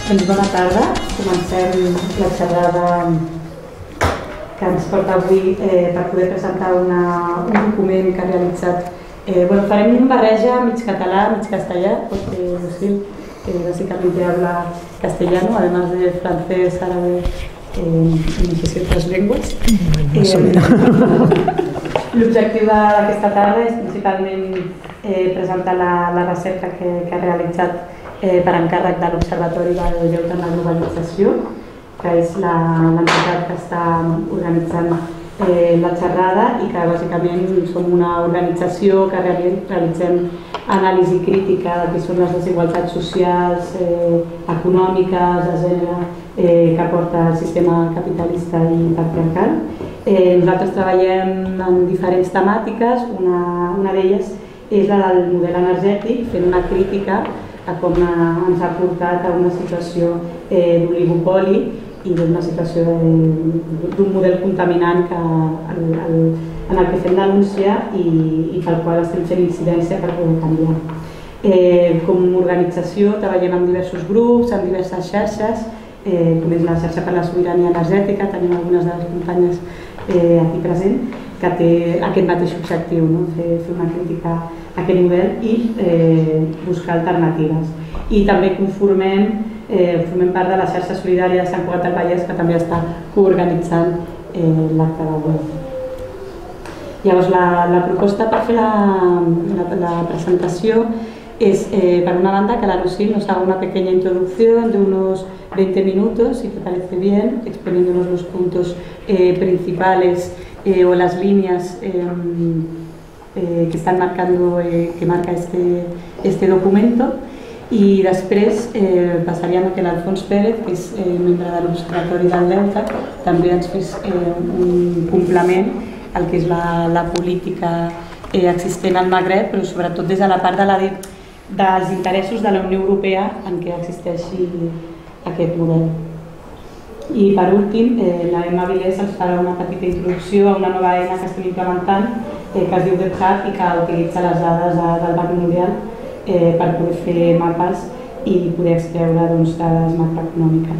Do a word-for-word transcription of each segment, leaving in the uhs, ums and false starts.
Doncs bona tarda. Comencem la xerrada que ens porta avui eh, per poder presentar una, un document que ha realitzat. Eh, bueno, farem una barreja mig català, mig castellà, porque Lucil eh, básicamente habla castellano, además de francés, árabe eh, y no sé si otras lenguas. Eh, L'objectiu d'aquesta tarda és principalment eh, presentar la, la recerca que, que ha realitzat eh, per encàrrec de l'Observatori del Lleure en la Globalització, que és l'entitat que està organitzant eh, la xerrada i que bàsicament som una organització que realitzem anàlisi crítica de què són les desigualtats socials, eh, econòmiques, de gènere, eh, que aporta el sistema capitalista i patriarcal. Eh, nosaltres treballem en diferents temàtiques, una, una d'elles és la del model energètic, fent una crítica a com ens ha portat a una situació eh, d'oligopoli i d'una situació d'un model contaminant que, el, el, en el que fem denúncia i, i pel qual estem fent incidència per poder canviar. Eh, com a organització treballem amb diversos grups, amb diverses xarxes, eh, com és la xarxa per la sobirania energètica, tenim algunes de les companyes eh, aquí present, que té aquest mateix objectiu, no? fer, fer una crítica a aquest model i eh, buscar alternatives. I també conformem, eh, formem part de la xarxa solidària de Sant Cugat del Vallès, que també està coorganitzant eh, l'acte d'avui. Llavors, la, la proposta per fer la, la, la presentació es, eh, por una banda, que la Lucil nos haga una pequeña introducción de unos veinte minutos, si te parece bien, exponiéndonos los puntos eh, principales eh, o las líneas eh, eh, que están marcando, eh, que marca este, este documento. I després eh, passaríem a que l'Alfons Pérez, que és eh, membre de l'Observatori del Delta, també ens fes eh, un complement al que és la, la política eh, existent al Magreb, però sobretot des de la part de la, dels interessos de la Unió Europea en què existeixi aquest model. I per últim, eh, la Emma Vilés ens farà una petita introducció a una nova eina que estem implementant eh, que es diu DevHub i que utilitza les dades de, del Banc Mundial Eh, per poder fer mapes y poder extraer doncs, dades macroeconómicas.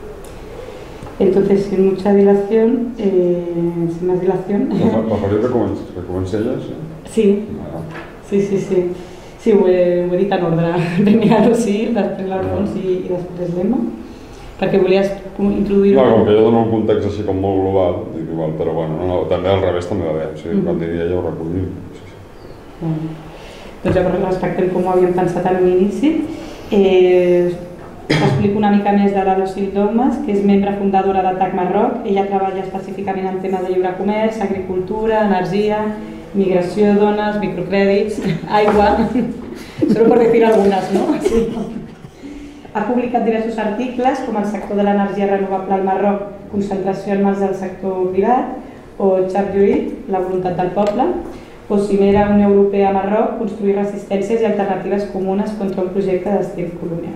Entonces, sin mucha dilación, eh, sin más dilación... ¿La faria que comenci ella? Sí, sí, sí, sí. Sí, ho he, ho he dit en ordre. Primer el sí, després l'Alfons i, i després l'Emma. Perquè volies introduir... No, com que ella dona un context així com molt global, dic igual, però bueno, no, també al revés també va bé. O sigui, quan digui ella ho recollim. Sí, sí. Bueno. Doncs llavors respectem com ho havíem pensat en un inici. Eh, explico una mica més de la Lucil Dogmas, que és membre fundadora de T A C Marroc. Ella treballa específicament en temes de lliure comerç, agricultura, energia, migració, dones, microcrèdits, aigua, solo por decir algunes, no? Sí. Ha publicat diversos articles com el sector de l'energia renovable al Marroc, concentració en mans del sector privat, o Chabjuït, la voluntat del poble, o Cimera Unió Europea a Marroc, construir resistències i alternatives comunes contra un projecte d'estil colonial.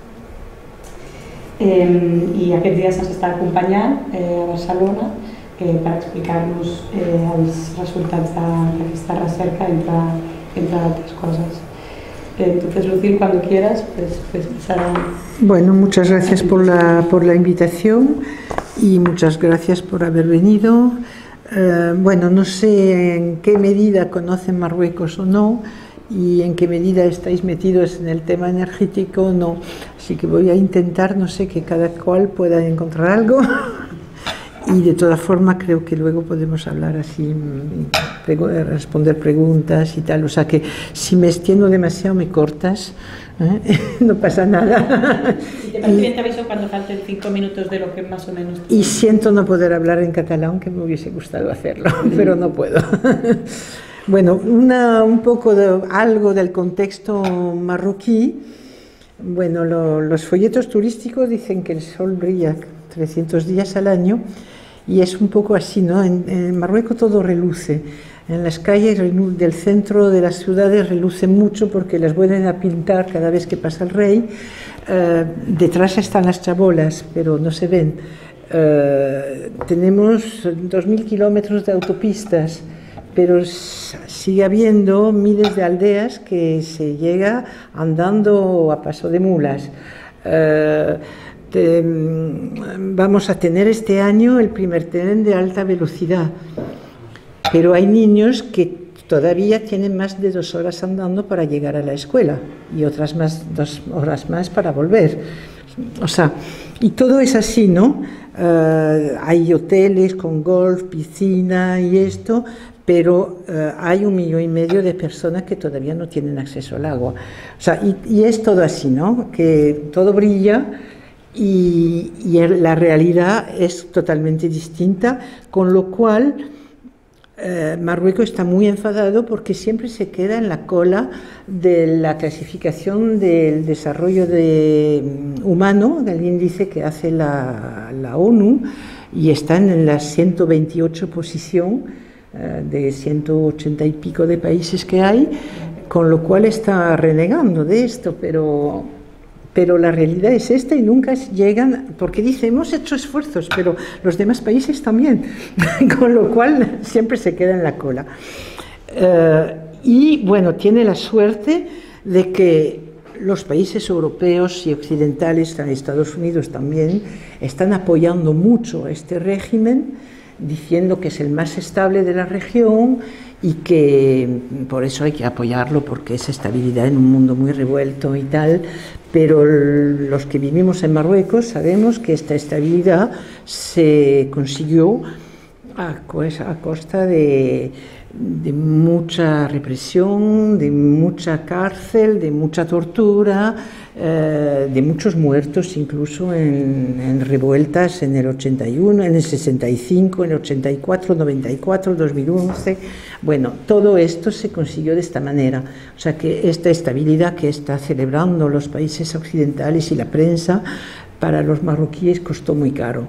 Eh, I aquests dies ens està acompanyant eh, a Barcelona eh, per explicar-nos eh, els resultats d'aquesta recerca, entre, entre altres coses. Eh, entonces, Lucil, cuando quieras, pues, pues empezar a... Bueno, muchas gracias por la, por la invitación y muchas gracias por haber venido. Uh, bueno, no sé en qué medida conocen Marruecos o no y en qué medida estáis metidos en el tema energético o no, así que voy a intentar, no sé, que cada cual pueda encontrar algo y de todas formas creo que luego podemos hablar así, pregu responder preguntas y tal, o sea que si me extiendo demasiado me cortas, ¿eh? No pasa nada. Si te parece bien, te aviso cuando falten cinco minutos de lo que más o menos... Y siento no poder hablar en catalán, que me hubiese gustado hacerlo, pero no puedo. Bueno, una, un poco de algo del contexto marroquí. Bueno, lo, los folletos turísticos dicen que el sol brilla trescientos días al año y es un poco así, ¿no? En, en Marruecos todo reluce. En las calles del centro de las ciudades reluce mucho porque las vuelven a pintar cada vez que pasa el rey. Uh, detrás están las chabolas, pero no se ven. Uh, tenemos dos mil kilómetros de autopistas, pero sigue habiendo miles de aldeas que se llega andando a paso de mulas. Eh, te, vamos a tener este año el primer tren de alta velocidad, pero hay niños que todavía tienen más de dos horas andando para llegar a la escuela y otras más, dos horas más para volver. O sea, y todo es así, ¿no? Uh, hay hoteles con golf, piscina y esto, pero uh, hay un millón y medio de personas que todavía no tienen acceso al agua. O sea, y, y es todo así, ¿no? Que todo brilla y, y la realidad es totalmente distinta, con lo cual Eh, Marruecos está muy enfadado porque siempre se queda en la cola de la clasificación del desarrollo de, um, humano, del índice que hace la, la ONU, y están en la ciento veintiocho posición uh, de ciento ochenta y pico de países que hay, con lo cual está renegando de esto, pero... Pero la realidad es esta y nunca llegan, porque dice, hemos hecho esfuerzos, pero los demás países también, con lo cual siempre se queda en la cola. Uh, y bueno, tiene la suerte de que los países europeos y occidentales, Estados Unidos también, están apoyando mucho a este régimen, diciendo que es el más estable de la región y que por eso hay que apoyarlo, porque es estabilidad en un mundo muy revuelto y tal. Pero los que vivimos en Marruecos sabemos que esta estabilidad se consiguió a, a costa de, de mucha represión, de mucha cárcel, de mucha tortura, eh, de muchos muertos, incluso en, en revueltas en el ochenta y uno, en el sesenta y cinco, en el ochenta y cuatro, noventa y cuatro, dos mil once. Bueno, todo esto se consiguió de esta manera. O sea que esta estabilidad que está celebrando los países occidentales y la prensa, para los marroquíes costó muy caro.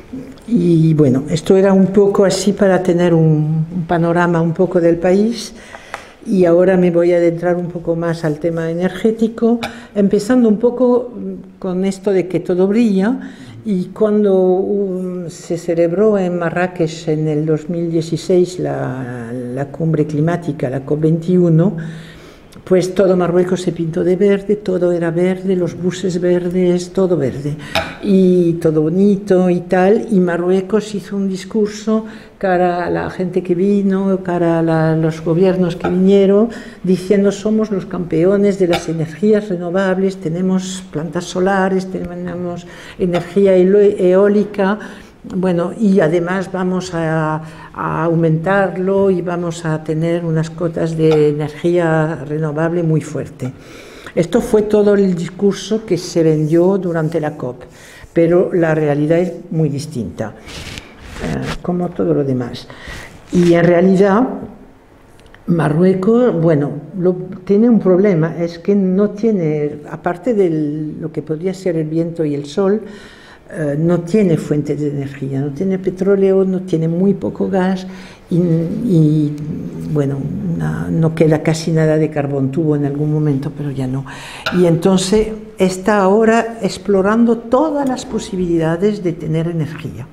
Y bueno, esto era un poco así para tener un, un panorama un poco del país. Y ahora me voy a adentrar un poco más al tema energético, empezando un poco con esto de que todo brilla. Y cuando um, se celebró en Marrakech en el dos mil dieciséis la, la cumbre climática, la COP veintiuno, pues todo Marruecos se pintó de verde, todo era verde, los buses verdes, todo verde, y todo bonito y tal, y Marruecos hizo un discurso cara a la gente que vino, cara a la, los gobiernos que vinieron, diciendo somos los campeones de las energías renovables, tenemos plantas solares, tenemos energía eólica, bueno, y además vamos a, a aumentarlo y vamos a tener unas cotas de energía renovable muy fuerte. Esto fue todo el discurso que se vendió durante la COP, pero la realidad es muy distinta, eh, como todo lo demás. Y en realidad Marruecos, bueno, lo, tiene un problema, es que no tiene, aparte de lo que podría ser el viento y el sol, Uh, no tiene fuentes de energía, no tiene petróleo, no tiene muy poco gas y, y bueno, una, no queda casi nada de carbón, tuvo en algún momento, pero ya no. Y entonces está ahora explorando todas las posibilidades de tener energía,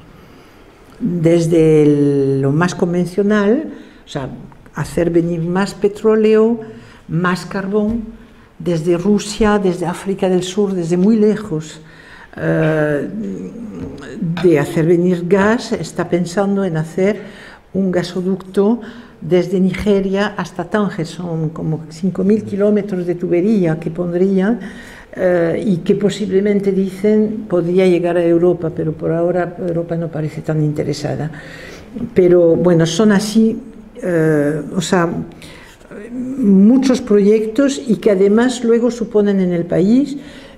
desde el, lo más convencional, o sea, hacer venir más petróleo, más carbón, desde Rusia, desde África del Sur, desde muy lejos. Uh, de hacer venir gas, está pensando en hacer un gasoducto desde Nigeria hasta Tánger, son como cinco mil kilómetros de tubería que pondrían uh, y que posiblemente dicen podría llegar a Europa, pero por ahora Europa no parece tan interesada. Pero bueno, son así, uh, o sea, muchos proyectos y que además luego suponen en el país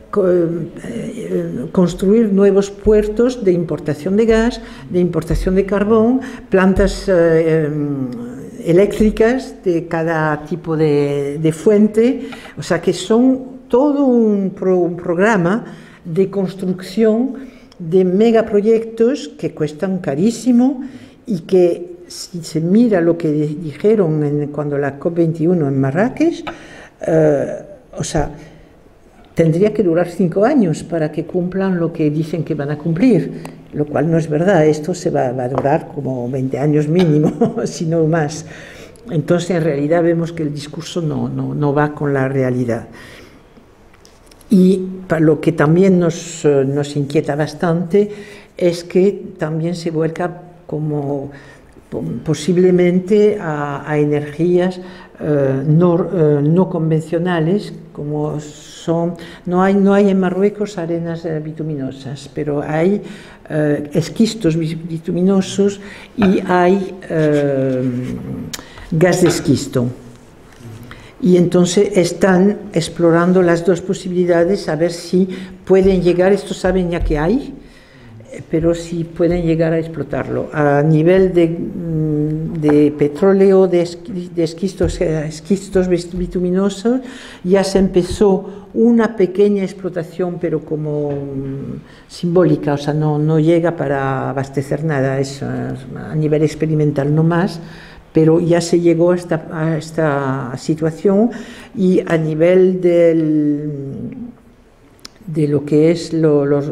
construir nuevos puertos de importación de gas, de importación de carbón, plantas eh, eléctricas de cada tipo de, de fuente, o sea que son todo un, pro, un programa de construcción de megaproyectos que cuestan carísimo y que si se mira lo que dijeron en, cuando la COP veintiuno en Marrakech, eh, o sea, tendría que durar cinco años para que cumplan lo que dicen que van a cumplir, lo cual no es verdad, esto se va, va a durar como veinte años mínimo, si no más. Entonces, en realidad vemos que el discurso no, no, no va con la realidad. Y lo que también nos, nos inquieta bastante es que también se vuelca como posiblemente a, a energías eh, no, eh, no convencionales, como son, no hay, no hay en Marruecos arenas eh, bituminosas, pero hay eh, esquistos bituminosos y hay eh, gas de esquisto. Y entonces están explorando las dos posibilidades a ver si pueden llegar, esto saben ya que hay, pero si pueden llegar a explotarlo. A nivel de, de petróleo, de, de esquistos, esquistos bituminosos, ya se empezó una pequeña explotación, pero como simbólica, o sea, no, no llega para abastecer nada, es a nivel experimental no más, pero ya se llegó a esta, a esta situación, y a nivel del, de lo que es lo, los...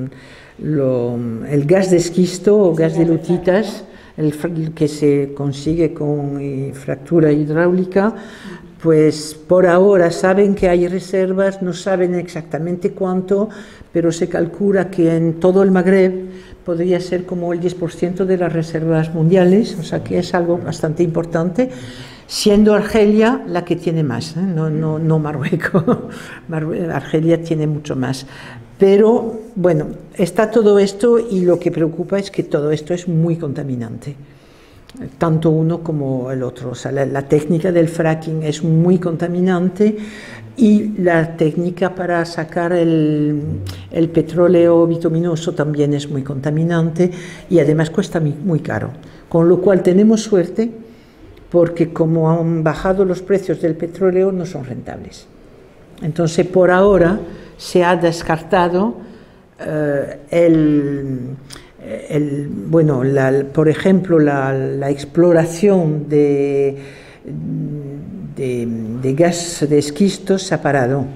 Lo, el gas de esquisto o gas de lutitas, el, el que se consigue con eh, fractura hidráulica, pues por ahora saben que hay reservas, no saben exactamente cuánto, pero se calcula que en todo el Magreb podría ser como el diez por ciento de las reservas mundiales, o sea que es algo bastante importante, siendo Argelia la que tiene más, ¿eh? no, no, no Marruecos. Argelia tiene mucho más. Pero, bueno, está todo esto, y lo que preocupa es que todo esto es muy contaminante, tanto uno como el otro. O sea, la, la técnica del fracking es muy contaminante, y la técnica para sacar el, el petróleo bituminoso también es muy contaminante, y además cuesta muy, muy caro. Con lo cual tenemos suerte, porque como han bajado los precios del petróleo, no son rentables. Entonces, por ahora se ha descartado eh, el, el, bueno, la, por ejemplo, la, la exploración de, de, de gas de esquisto se ha parado,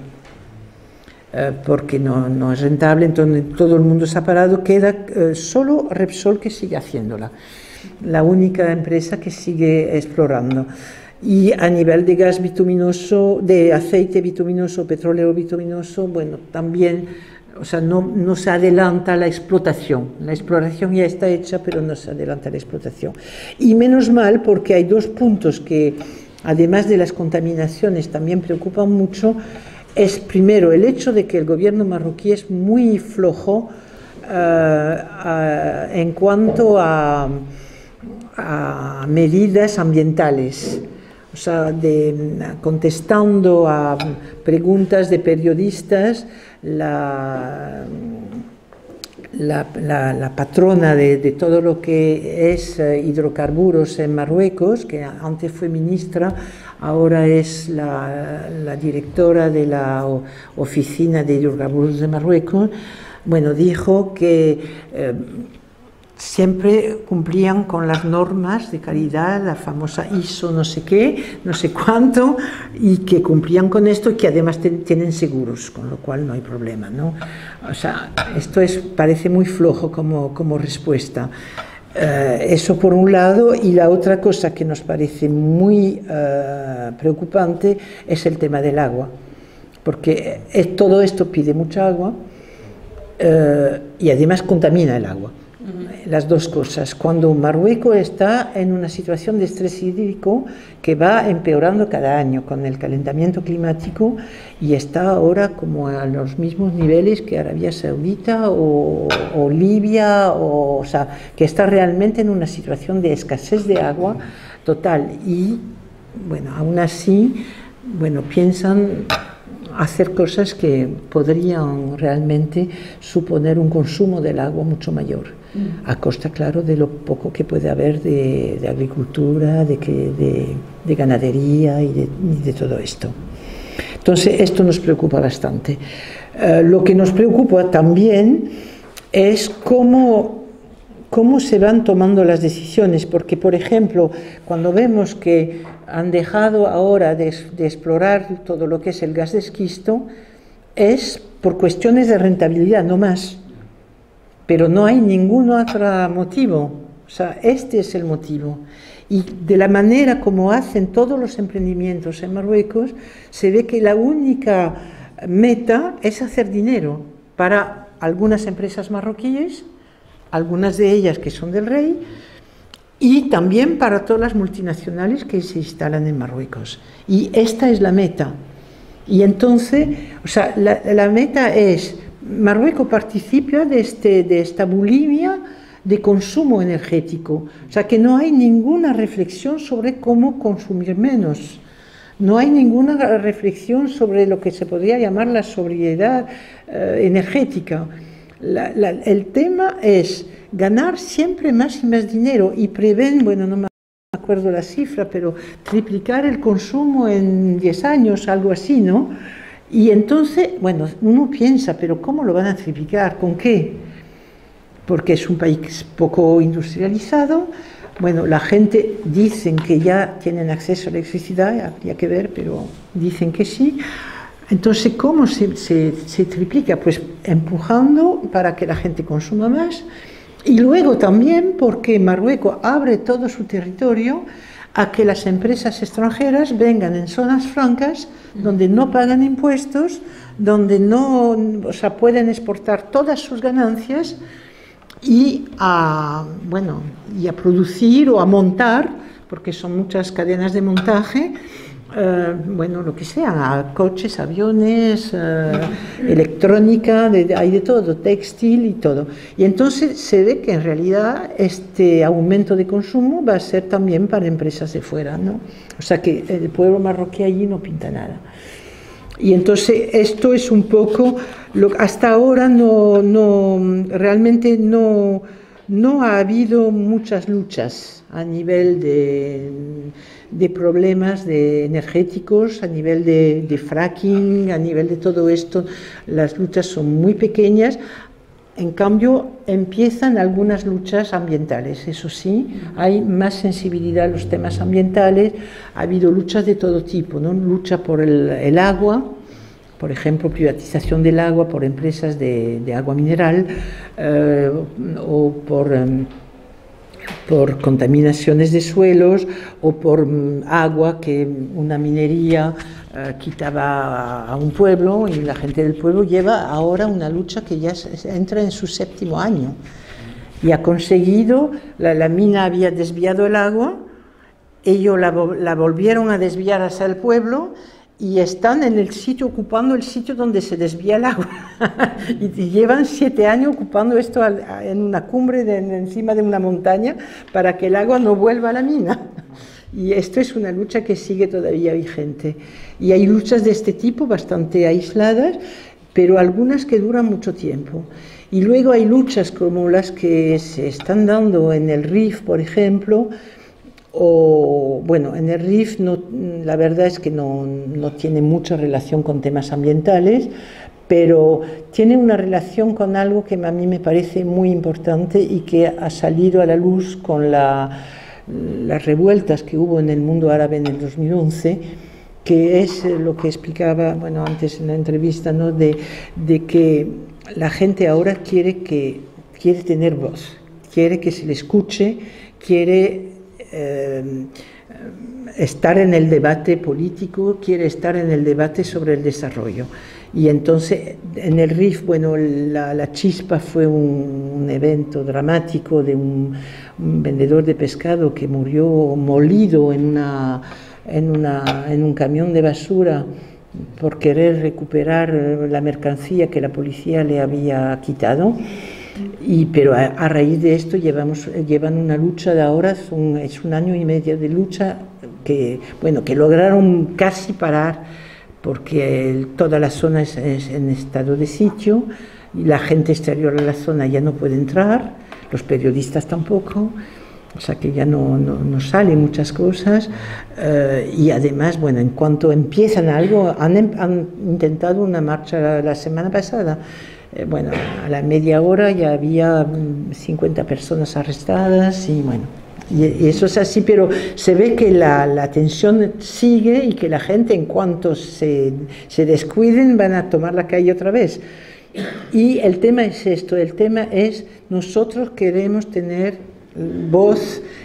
eh, porque no, no es rentable, entonces todo el mundo se ha parado, queda eh, solo Repsol que sigue haciéndola, la única empresa que sigue explorando. Y a nivel de gas bituminoso, de aceite bituminoso, petróleo bituminoso, bueno, también, o sea, no, no se adelanta la explotación. La exploración ya está hecha, pero no se adelanta la explotación. Y menos mal, porque hay dos puntos que, además de las contaminaciones, también preocupan mucho. Es primero el hecho de que el gobierno marroquí es muy flojo uh, uh, en cuanto a, a medidas ambientales. O sea, de, contestando a preguntas de periodistas, la, la, la, la patrona de, de todo lo que es hidrocarburos en Marruecos, que antes fue ministra, ahora es la, la directora de la Oficina de Hidrocarburos de Marruecos, bueno, dijo que eh, siempre cumplían con las normas de calidad, la famosa I S O no sé qué, no sé cuánto, y que cumplían con esto, y que además tienen seguros, con lo cual no hay problema, ¿no? O sea, esto es, parece muy flojo como, como respuesta. Eh, eso por un lado, y la otra cosa que nos parece muy eh, preocupante es el tema del agua, porque es, todo esto pide mucha agua eh, y además contamina el agua. Las dos cosas. Cuando Marruecos está en una situación de estrés hídrico que va empeorando cada año con el calentamiento climático, y está ahora como a los mismos niveles que Arabia Saudita o, o Libia, o, o sea, que está realmente en una situación de escasez de agua total, y bueno, aún así, bueno, piensan hacer cosas que podrían realmente suponer un consumo del agua mucho mayor, a costa, claro, de lo poco que puede haber de, de agricultura, de, que, de, de ganadería y de, y de todo esto. Entonces, esto nos preocupa bastante. Uh, lo que nos preocupa también es cómo, cómo se van tomando las decisiones, porque, por ejemplo, cuando vemos que han dejado ahora de, de explorar todo lo que es el gas de esquisto, es por cuestiones de rentabilidad, no más. Pero no hay ningún otro motivo, o sea, este es el motivo. Y de la manera como hacen todos los emprendimientos en Marruecos, se ve que la única meta es hacer dinero para algunas empresas marroquíes, algunas de ellas que son del rey, y también para todas las multinacionales que se instalan en Marruecos. Y esta es la meta. Y entonces, o sea, la, la meta es, Marruecos participa de, este, de esta bulimia de consumo energético. O sea, que no hay ninguna reflexión sobre cómo consumir menos. No hay ninguna reflexión sobre lo que se podría llamar la sobriedad eh, energética. La, la, el tema es ganar siempre más y más dinero y prevén, bueno, no me acuerdo la cifra, pero triplicar el consumo en diez años, algo así, ¿no? Y entonces, bueno, uno piensa, pero ¿cómo lo van a triplicar? ¿Con qué? Porque es un país poco industrializado. Bueno, la gente dicen que ya tienen acceso a electricidad, habría que ver, pero dicen que sí. Entonces, ¿cómo se, se, se triplica? Pues empujando para que la gente consuma más. Y luego también porque Marruecos abre todo su territorio a que las empresas extranjeras vengan en zonas francas donde no pagan impuestos, donde no, o sea, pueden exportar todas sus ganancias y a, bueno, y a producir o a montar, porque son muchas cadenas de montaje, Uh, bueno, lo que sea, coches, aviones, uh, electrónica, de, de, hay de todo, textil y todo. Y entonces se ve que en realidad este aumento de consumo va a ser también para empresas de fuera, ¿no? O sea que el pueblo marroquí allí no pinta nada. Y entonces esto es un poco, lo, hasta ahora no, no, realmente no, no ha habido muchas luchas a nivel de... de problemas de energéticos, a nivel de, de fracking, a nivel de todo esto, las luchas son muy pequeñas. En cambio, empiezan algunas luchas ambientales, eso sí, hay más sensibilidad a los temas ambientales, ha habido luchas de todo tipo, ¿no? Lucha por el, el agua, por ejemplo, privatización del agua por empresas de, de agua mineral, eh, o por... Um, por contaminaciones de suelos o por um, agua que una minería uh, quitaba a, a un pueblo, y la gente del pueblo lleva ahora una lucha que ya se, entra en su séptimo año y ha conseguido, la, la mina había desviado el agua, ellos la, la volvieron a desviar hacia el pueblo y están en el sitio, ocupando el sitio donde se desvía el agua. y, y llevan siete años ocupando esto al, a, en una cumbre, de, encima de una montaña, para que el agua no vuelva a la mina. Y esto es una lucha que sigue todavía vigente. Y hay luchas de este tipo bastante aisladas, pero algunas que duran mucho tiempo. Y luego hay luchas como las que se están dando en el Rif, por ejemplo, o bueno, en el Rif no, la verdad es que no, no tiene mucha relación con temas ambientales, pero tiene una relación con algo que a mí me parece muy importante y que ha salido a la luz con la, las revueltas que hubo en el mundo árabe en el dos mil once, que es lo que explicaba, bueno, antes en la entrevista, ¿no? de, de que la gente ahora quiere, que, quiere tener voz, quiere que se le escuche, quiere Eh, estar en el debate político, quiere estar en el debate sobre el desarrollo. Y entonces en el Rif, bueno, la, la chispa fue un, un evento dramático de un, un vendedor de pescado que murió molido en, una, en, una, en un camión de basura por querer recuperar la mercancía que la policía le había quitado. Y, pero a, a raíz de esto llevamos, llevan una lucha de ahora, son, es un año y medio de lucha que, bueno, que lograron casi parar porque el, toda la zona es, es en estado de sitio y la gente exterior a la zona ya no puede entrar, los periodistas tampoco, o sea que ya no, no, no salen muchas cosas, eh, y además, bueno, en cuanto empiezan algo, han, han intentado una marcha la, la semana pasada. Eh, bueno, a la media hora ya había cincuenta personas arrestadas y bueno, y, y eso es así, pero se ve que la, la tensión sigue y que la gente, en cuanto se, se descuiden, van a tomar la calle otra vez. Y el tema es esto, el tema es nosotros queremos tener voz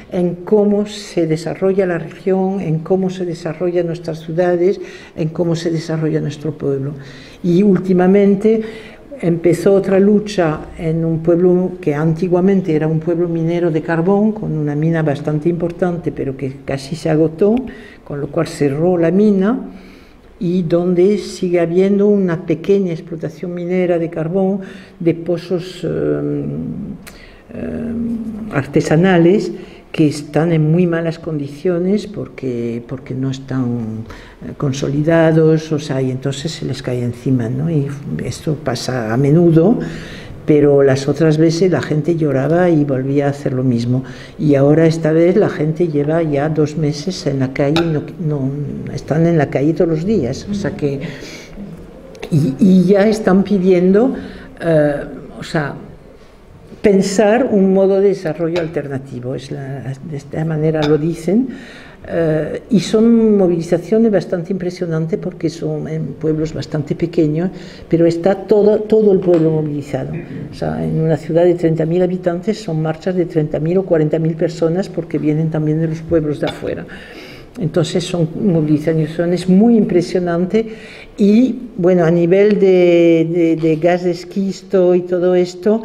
en cómo se desarrolla la región, en cómo se desarrollan nuestras ciudades, en cómo se desarrolla nuestro pueblo. Y últimamente empezó otra lucha en un pueblo que antiguamente era un pueblo minero de carbón, con una mina bastante importante, pero que casi se agotó, con lo cual cerró la mina, y donde sigue habiendo una pequeña explotación minera de carbón, de pozos eh, eh, artesanales, que están en muy malas condiciones porque, porque no están consolidados, o sea, y entonces se les cae encima, ¿no? Y esto pasa a menudo, pero las otras veces la gente lloraba y volvía a hacer lo mismo. Y ahora esta vez la gente lleva ya dos meses en la calle, no, no, están en la calle todos los días, o sea que... Y, y ya están pidiendo, uh, o sea, pensar un modo de desarrollo alternativo, es la, de esta manera lo dicen, uh, y son movilizaciones bastante impresionantes porque son en pueblos bastante pequeños, pero está todo, todo el pueblo movilizado. O sea, en una ciudad de treinta mil habitantes son marchas de treinta mil o cuarenta mil personas porque vienen también de los pueblos de afuera. Entonces son movilizaciones muy impresionantes y, bueno, a nivel de, de, de gas de esquisto y todo esto,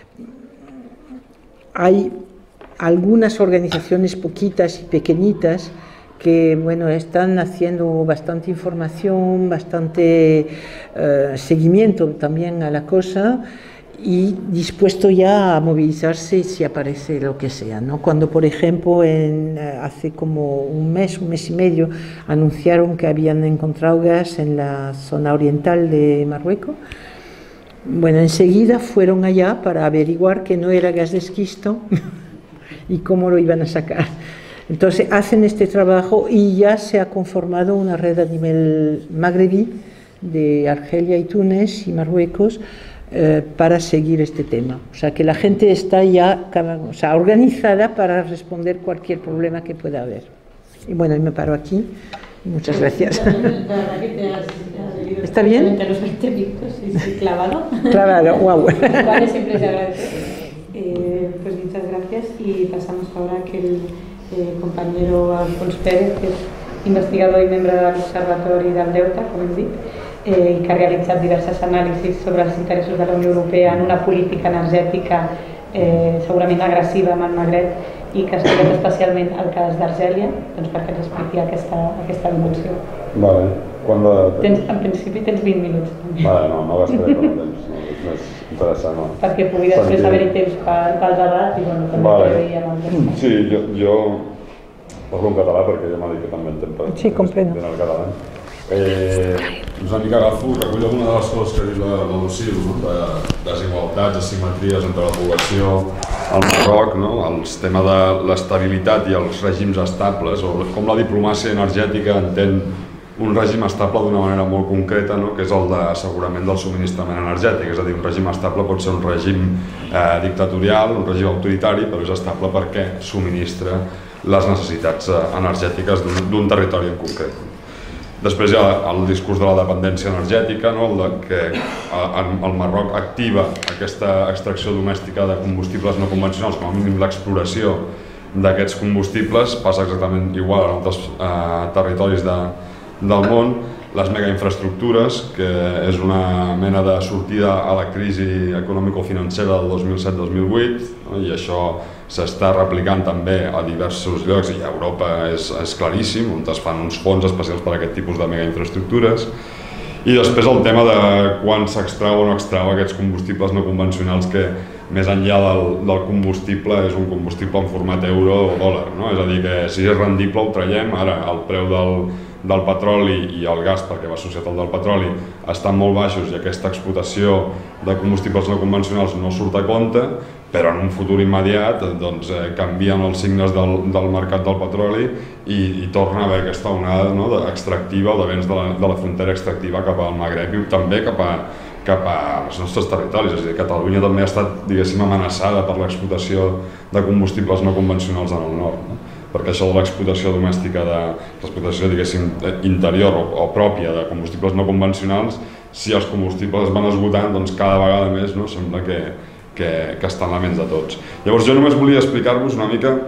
hay algunas organizaciones poquitas y pequeñitas que, bueno, están haciendo bastante información, bastante eh, seguimiento también a la cosa y dispuesto ya a movilizarse si aparece lo que sea, ¿no? Cuando, por ejemplo, en, hace como un mes, un mes y medio, anunciaron que habían encontrado gas en la zona oriental de Marruecos, bueno, enseguida fueron allá para averiguar que no era gas de esquisto y cómo lo iban a sacar. Entonces hacen este trabajo y ya se ha conformado una red a nivel magrebí de Argelia y Túnez y Marruecos eh, para seguir este tema. O sea que la gente está ya o sea, organizada para responder cualquier problema que pueda haber. Y bueno, y me paro aquí. Muchas gracias. ¿Está bien? De los veinte minutos, sí, sí, clavado. Clavado, wow. Vale, siempre se agradece. Eh, pues muchas gracias y pasamos ahora a que el eh, compañero Alfons Pérez, que és investigador i membre de l'Observatori del Deute, com hem dit, eh, i que ha realitzat diverses anàlisis sobre els interessos de la Unió Europea en una política energètica eh, segurament agressiva amb el Magreb i que ha estudiat especialment el cas d'Argèlia, doncs perquè ens expliqui aquesta, aquesta dimensió. Vale. Quan de... Tens, en principi tens vint minuts. Vale, no, no gastaré per temps, no, és més interessant. No? Perquè pugui després haver-hi temps pel debat i bueno, també vale. veiem el... Sí, jo, jo parlo en català perquè ja m'ha dit que també entenc per sí, comprendo. el català. Eh, una mica agafo, recullo alguna de les coses que ha dit la, la Lucille, no? De desigualtats, asimetries entre la població al Marroc, no? El tema de l'estabilitat i els règims estables, o com la diplomàcia energètica entén un règim estable d'una manera molt concreta, no? Que és el d'assegurament del subministrament energètic. És a dir, un règim estable pot ser un règim eh, dictatorial, un règim autoritari, però és estable perquè subministra les necessitats eh, energètiques d'un territori en concret. Després hi ha el discurs de la dependència energètica, no? El de que el Marroc activa aquesta extracció domèstica de combustibles no convencionals, com a mínim l'exploració d'aquests combustibles, passa exactament igual en altres eh, territoris de, del món. Les megainfraestructures, que és una mena de sortida a la crisi econòmico-financera del dos mil set dos mil vuit, no? I això s'està replicant també a diversos llocs i a Europa és, és claríssim, on es fan uns fons especials per a aquest tipus de megainfraestructures. I després el tema de quan s'extrau o no extrau aquests combustibles no convencionals que més enllà del, del combustible és un combustible en format euro o dòlar, no? És a dir, que si és rendible ho traiem, ara el preu del, del petroli i el gas, perquè va associat al del petroli, estan molt baixos i aquesta explotació de combustibles no convencionals no surt a compte, però en un futur immediat doncs, eh, canvien els signes del, del mercat del petroli i, i torna a haver aquesta onada, no, extractiva, de béns de la, de la frontera extractiva cap al Magreb i també cap a, cap als nostres territoris. És a dir, Catalunya també ha estat, diguéssim, amenaçada per l'explotació de combustibles no convencionals en el nord, no? Perquè això de l'explotació domèstica, de l'explotació, diguéssim, interior o, o pròpia de combustibles no convencionals, si els combustibles van esgotant, doncs cada vegada més, no, sembla que, que, que està en la ment de tots. Llavors jo només volia explicar-vos una mica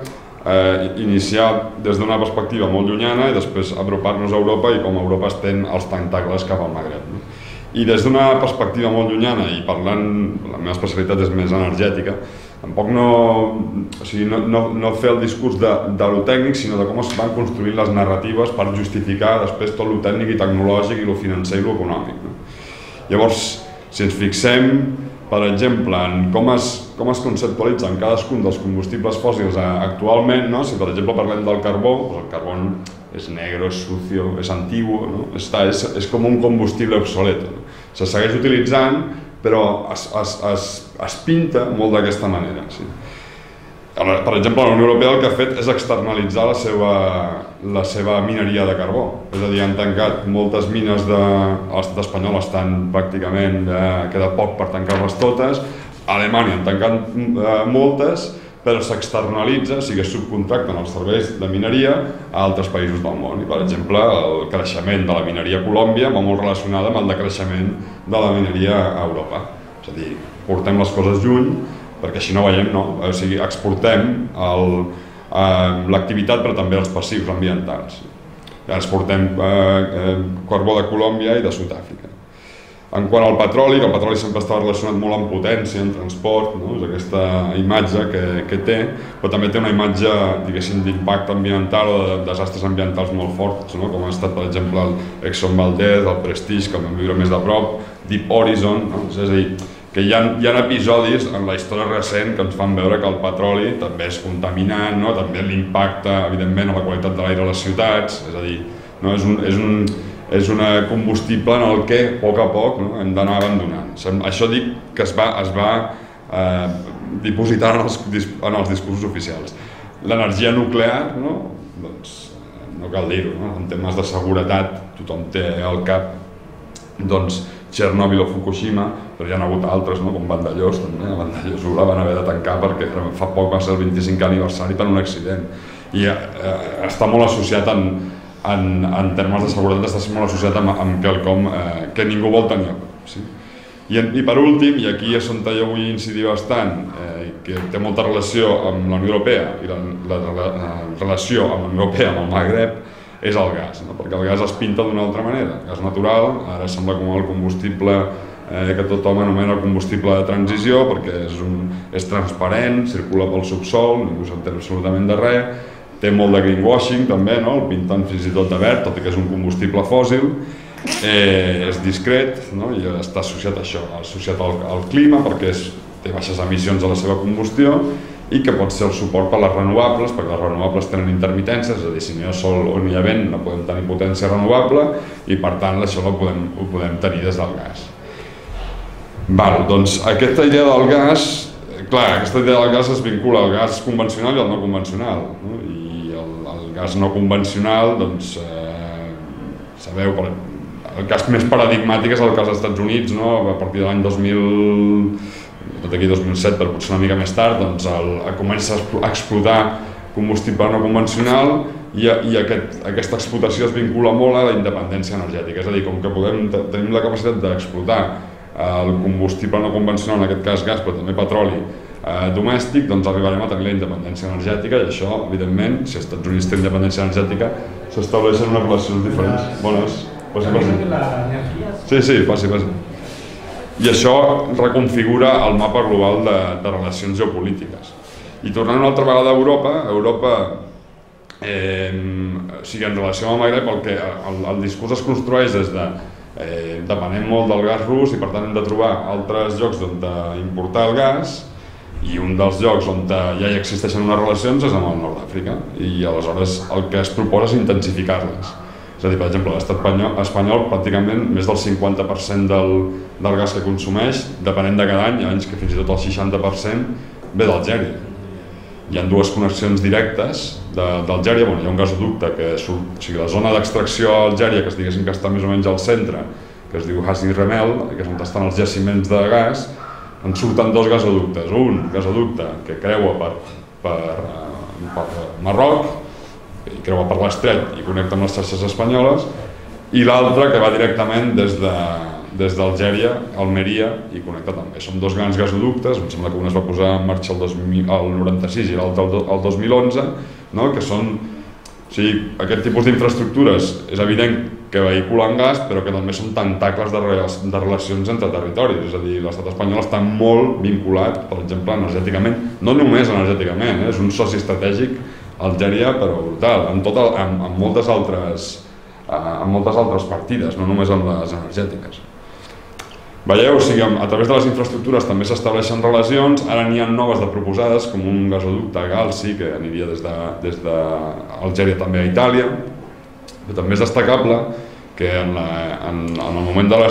eh, iniciar des d'una perspectiva molt llunyana i després apropar-nos a Europa i com Europa estén els tentacles cap al Magreb. No? I des d'una perspectiva molt llunyana, i parlant, la meva especialitat és més energètica, tampoc no, o sigui, no, no, no fer el discurs de, de lo tècnic, sinó de com es van construint les narratives per justificar després tot lo tècnic i tecnològic i lo financer i lo econòmic. No? Llavors, si ens fixem, per exemple, en com es, com es conceptualitzen cadascun dels combustibles fòssils actualment, no? Si per exemple parlem del carbó, doncs el carbó és negre, és sucio, és antigu, no? Està, és, és com un combustible obsolet. No? Se segueix utilitzant, però es, es, es, es pinta molt d'aquesta manera. Sí? Per exemple, la Unió Europea el que ha fet és externalitzar la seva, la seva mineria de carbó. És a dir, han tancat moltes mines de... a l'estat espanyol estan pràcticament... Eh, queda poc per tancar-les totes. A Alemanya han tancat eh, moltes, però s'externalitza, o sigui, es subcontracten els serveis de mineria a altres països del món. I, per exemple, el creixement de la mineria a Colòmbia va molt relacionada amb el decreixement de la mineria a Europa. És a dir, portem les coses lluny, perquè així no veiem, no? O sigui, exportem eh, l'activitat però també els passius ambientals. Exportem eh, eh, carbó de Colòmbia i de Sud-àfrica. En quant al petroli, que el petroli sempre està relacionat molt amb potència, en transport, no? És aquesta imatge que, que té, però també té una imatge, diguéssim, d'impacte ambiental o de desastres ambientals molt forts, no? Com ha estat, per exemple, el Exxon Valdez, el Prestige, que vam viure més de prop, Deep Horizon, no? És a dir, que hi ha, hi ha episodis en la història recent que ens fan veure que el petroli també és contaminant, no? També l'impacte, evidentment, a la qualitat de l'aire a les ciutats, és a dir, no? és, un, és, un, és un combustible en el que, a poc a poc, no? Hem d'anar abandonant. Això dic que es va, es va eh, dipositar en els, en els discursos oficials. L'energia nuclear, no? Doncs, no cal dir-ho, no? En temes de seguretat tothom té al cap doncs, Txernòbil o Fukushima, però hi ha hagut altres, no? Com Vandellós, també. A Vandellós la van haver de tancar perquè fa poc va ser el vint-i-cinquè aniversari per un accident. I eh, està molt associat en, en, en termes de seguretat, està molt associat amb, amb quelcom eh, que ningú vol tenir. Sí? I, I per últim, i aquí és on jo vull incidir bastant, eh, que té molta relació amb la Unió Europea i la, la, la, la relació amb la Unió Europea, amb el Magreb, és el gas, no? Perquè el gas es pinta d'una altra manera. El gas natural, ara sembla com el combustible eh, que tothom anomena el combustible de transició, perquè és, un, és transparent, circula pel subsol, ningú s'entén absolutament de res, té molt de greenwashing també, no? El pinten fins i tot de verd, tot i que és un combustible fòssil, eh, és discret, no? I està associat a això, associat al, al clima, perquè és, té baixes emissions a la seva combustió, i que pot ser el suport per les renovables, perquè les renovables tenen intermitències, és a dir, si no hi ha sol o no hi ha vent no podem tenir potència renovable i per tant això ho podem, ho podem tenir des del gas. Val, doncs aquesta idea del gas, clar, aquesta idea del gas es vincula al gas convencional i al no convencional, no? I el, el gas no convencional, doncs, eh, sabeu, el cas més paradigmàtic és el cas dels Estats Units, no? A partir de l'any dos mil... tot aquí dos mil set, però potser una mica més tard, doncs el, comença a explotar combustible no convencional i, i aquest, aquesta explotació es vincula molt a la independència energètica. És a dir, com que podem, tenim la capacitat d'explotar el combustible no convencional, en aquest cas gas, però també petroli eh, domèstic, doncs arribarem a tenir la independència energètica i això, evidentment, si els Estats Units té independència energètica, s'estableixen unes relacions diferents. Bones. Passi, passi. Sí, sí, passi, passi. I això reconfigura el mapa global de, de relacions geopolítiques. I tornant una altra vegada a Europa, Europa, eh, o sigui, en relació amb el Magreb, el, que, el, el discurs es construeix des de eh, depenem molt del gas rus i per tant hem de trobar altres llocs on importar el gas i un dels llocs on ja hi existeixen unes relacions és amb el nord d'Àfrica i aleshores el que es proposa és intensificar-les. És a dir, per exemple, l'estat espanyol, espanyol pràcticament més del cinquanta per cent del, del gas que consumeix, depenent de cada any, hi ha anys que fins i tot el seixanta per cent ve d'Algèria. Hi ha dues connexions directes d'Algèria, bueno, hi ha un gasoducte que surt, o sigui, la zona d'extracció a Algèria, que es diguéssim que està més o menys al centre, que es diu Hassi R'Mel, que és on estan els jaciments de gas, en surten dos gasoductes. Un gasoducte que creua per, per, per Marroc, i creua per l'estret i connecta amb les xarxes espanyoles, i l'altre que va directament des de, des d'Algèria, Almeria i connecta també. Són dos grans gasoductes, em sembla que un es va posar en marxa el noranta-sis i l'altre el dos mil onze, que són, o sigui, aquest tipus d'infraestructures és evident que vehiculen gas, però que també són tentacles de relacions entre territoris, és a dir, l'estat espanyol està molt vinculat, per exemple, energèticament, no només energèticament, és un soci estratègic Algèria, però brutal, en moltes altres en moltes altres partides, no només en les energètiques. Veieu, o sigui, a través de les infraestructures també s'estableixen relacions, ara n'hi ha noves de proposades, com un gasoducte Galsi, que aniria des d'Algèria també a Itàlia, però també és destacable que en el moment de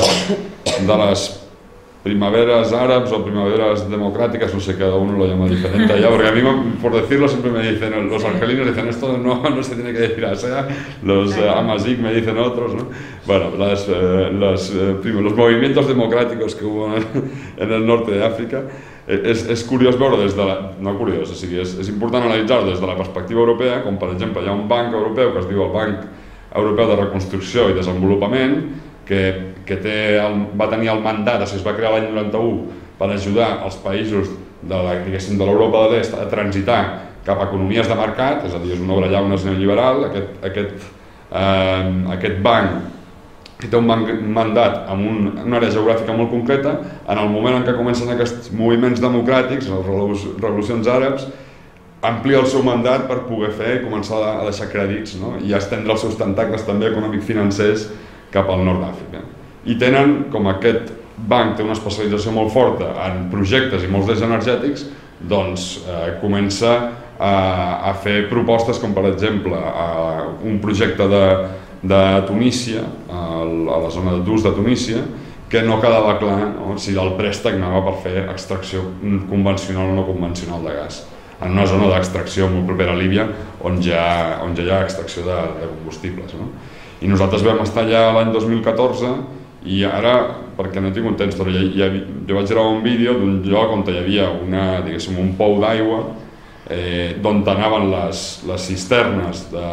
les primaveras árabes o primaveras democráticas, no sé, cada uno lo llama diferente allá, porque a mí, por decirlo, siempre me dicen, los argelinos dicen esto no, no se tiene que decir así, los eh, amazigh me dicen otros, ¿no? Bueno, las, eh, las, eh, los movimientos democráticos que hubo en, en el norte de África, eh, és, és curiós veure des de la... no curiós, o sigui, és, és important analitzar-ho des de la perspectiva europea, com per exemple hi ha un banc europeu que es diu el Banc Europeu de Reconstrucció i Desenvolupament, que, que té el, va tenir el mandat, o sigui, es va crear l'any noranta-u per ajudar els països de l'Europa de l'Est a transitar cap a economies de mercat, és a dir, és una obra llauna neoliberal. Aquest, aquest, eh, aquest banc que té un mandat en un, una àrea geogràfica molt concreta, en el moment en què comencen aquests moviments democràtics, les revolucions àrabs, amplia el seu mandat per poder fer i començar a deixar crèdits, no? I a estendre els seus tentacles també econòmic-financers cap al nord d'Àfrica. I tenen, com aquest banc té una especialització molt forta en projectes i molts d'ells energètics, doncs eh, comença a, a fer propostes com per exemple a un projecte de, de Tunísia, a, a la zona d'ús de Tunísia, que no quedava clar, no? Si el préstec anava per fer extracció convencional o no convencional de gas, en una zona d'extracció molt propera a Líbia, on ja, on ja hi ha extracció de, de combustibles, no? I nosaltres vam estar allà l'any dos mil catorze i ara, perquè no he tingut temps, però ja, ja, jo vaig gravar un vídeo d'un lloc on hi havia una, diguéssim, un pou d'aigua eh, d'on anaven les, les cisternes de,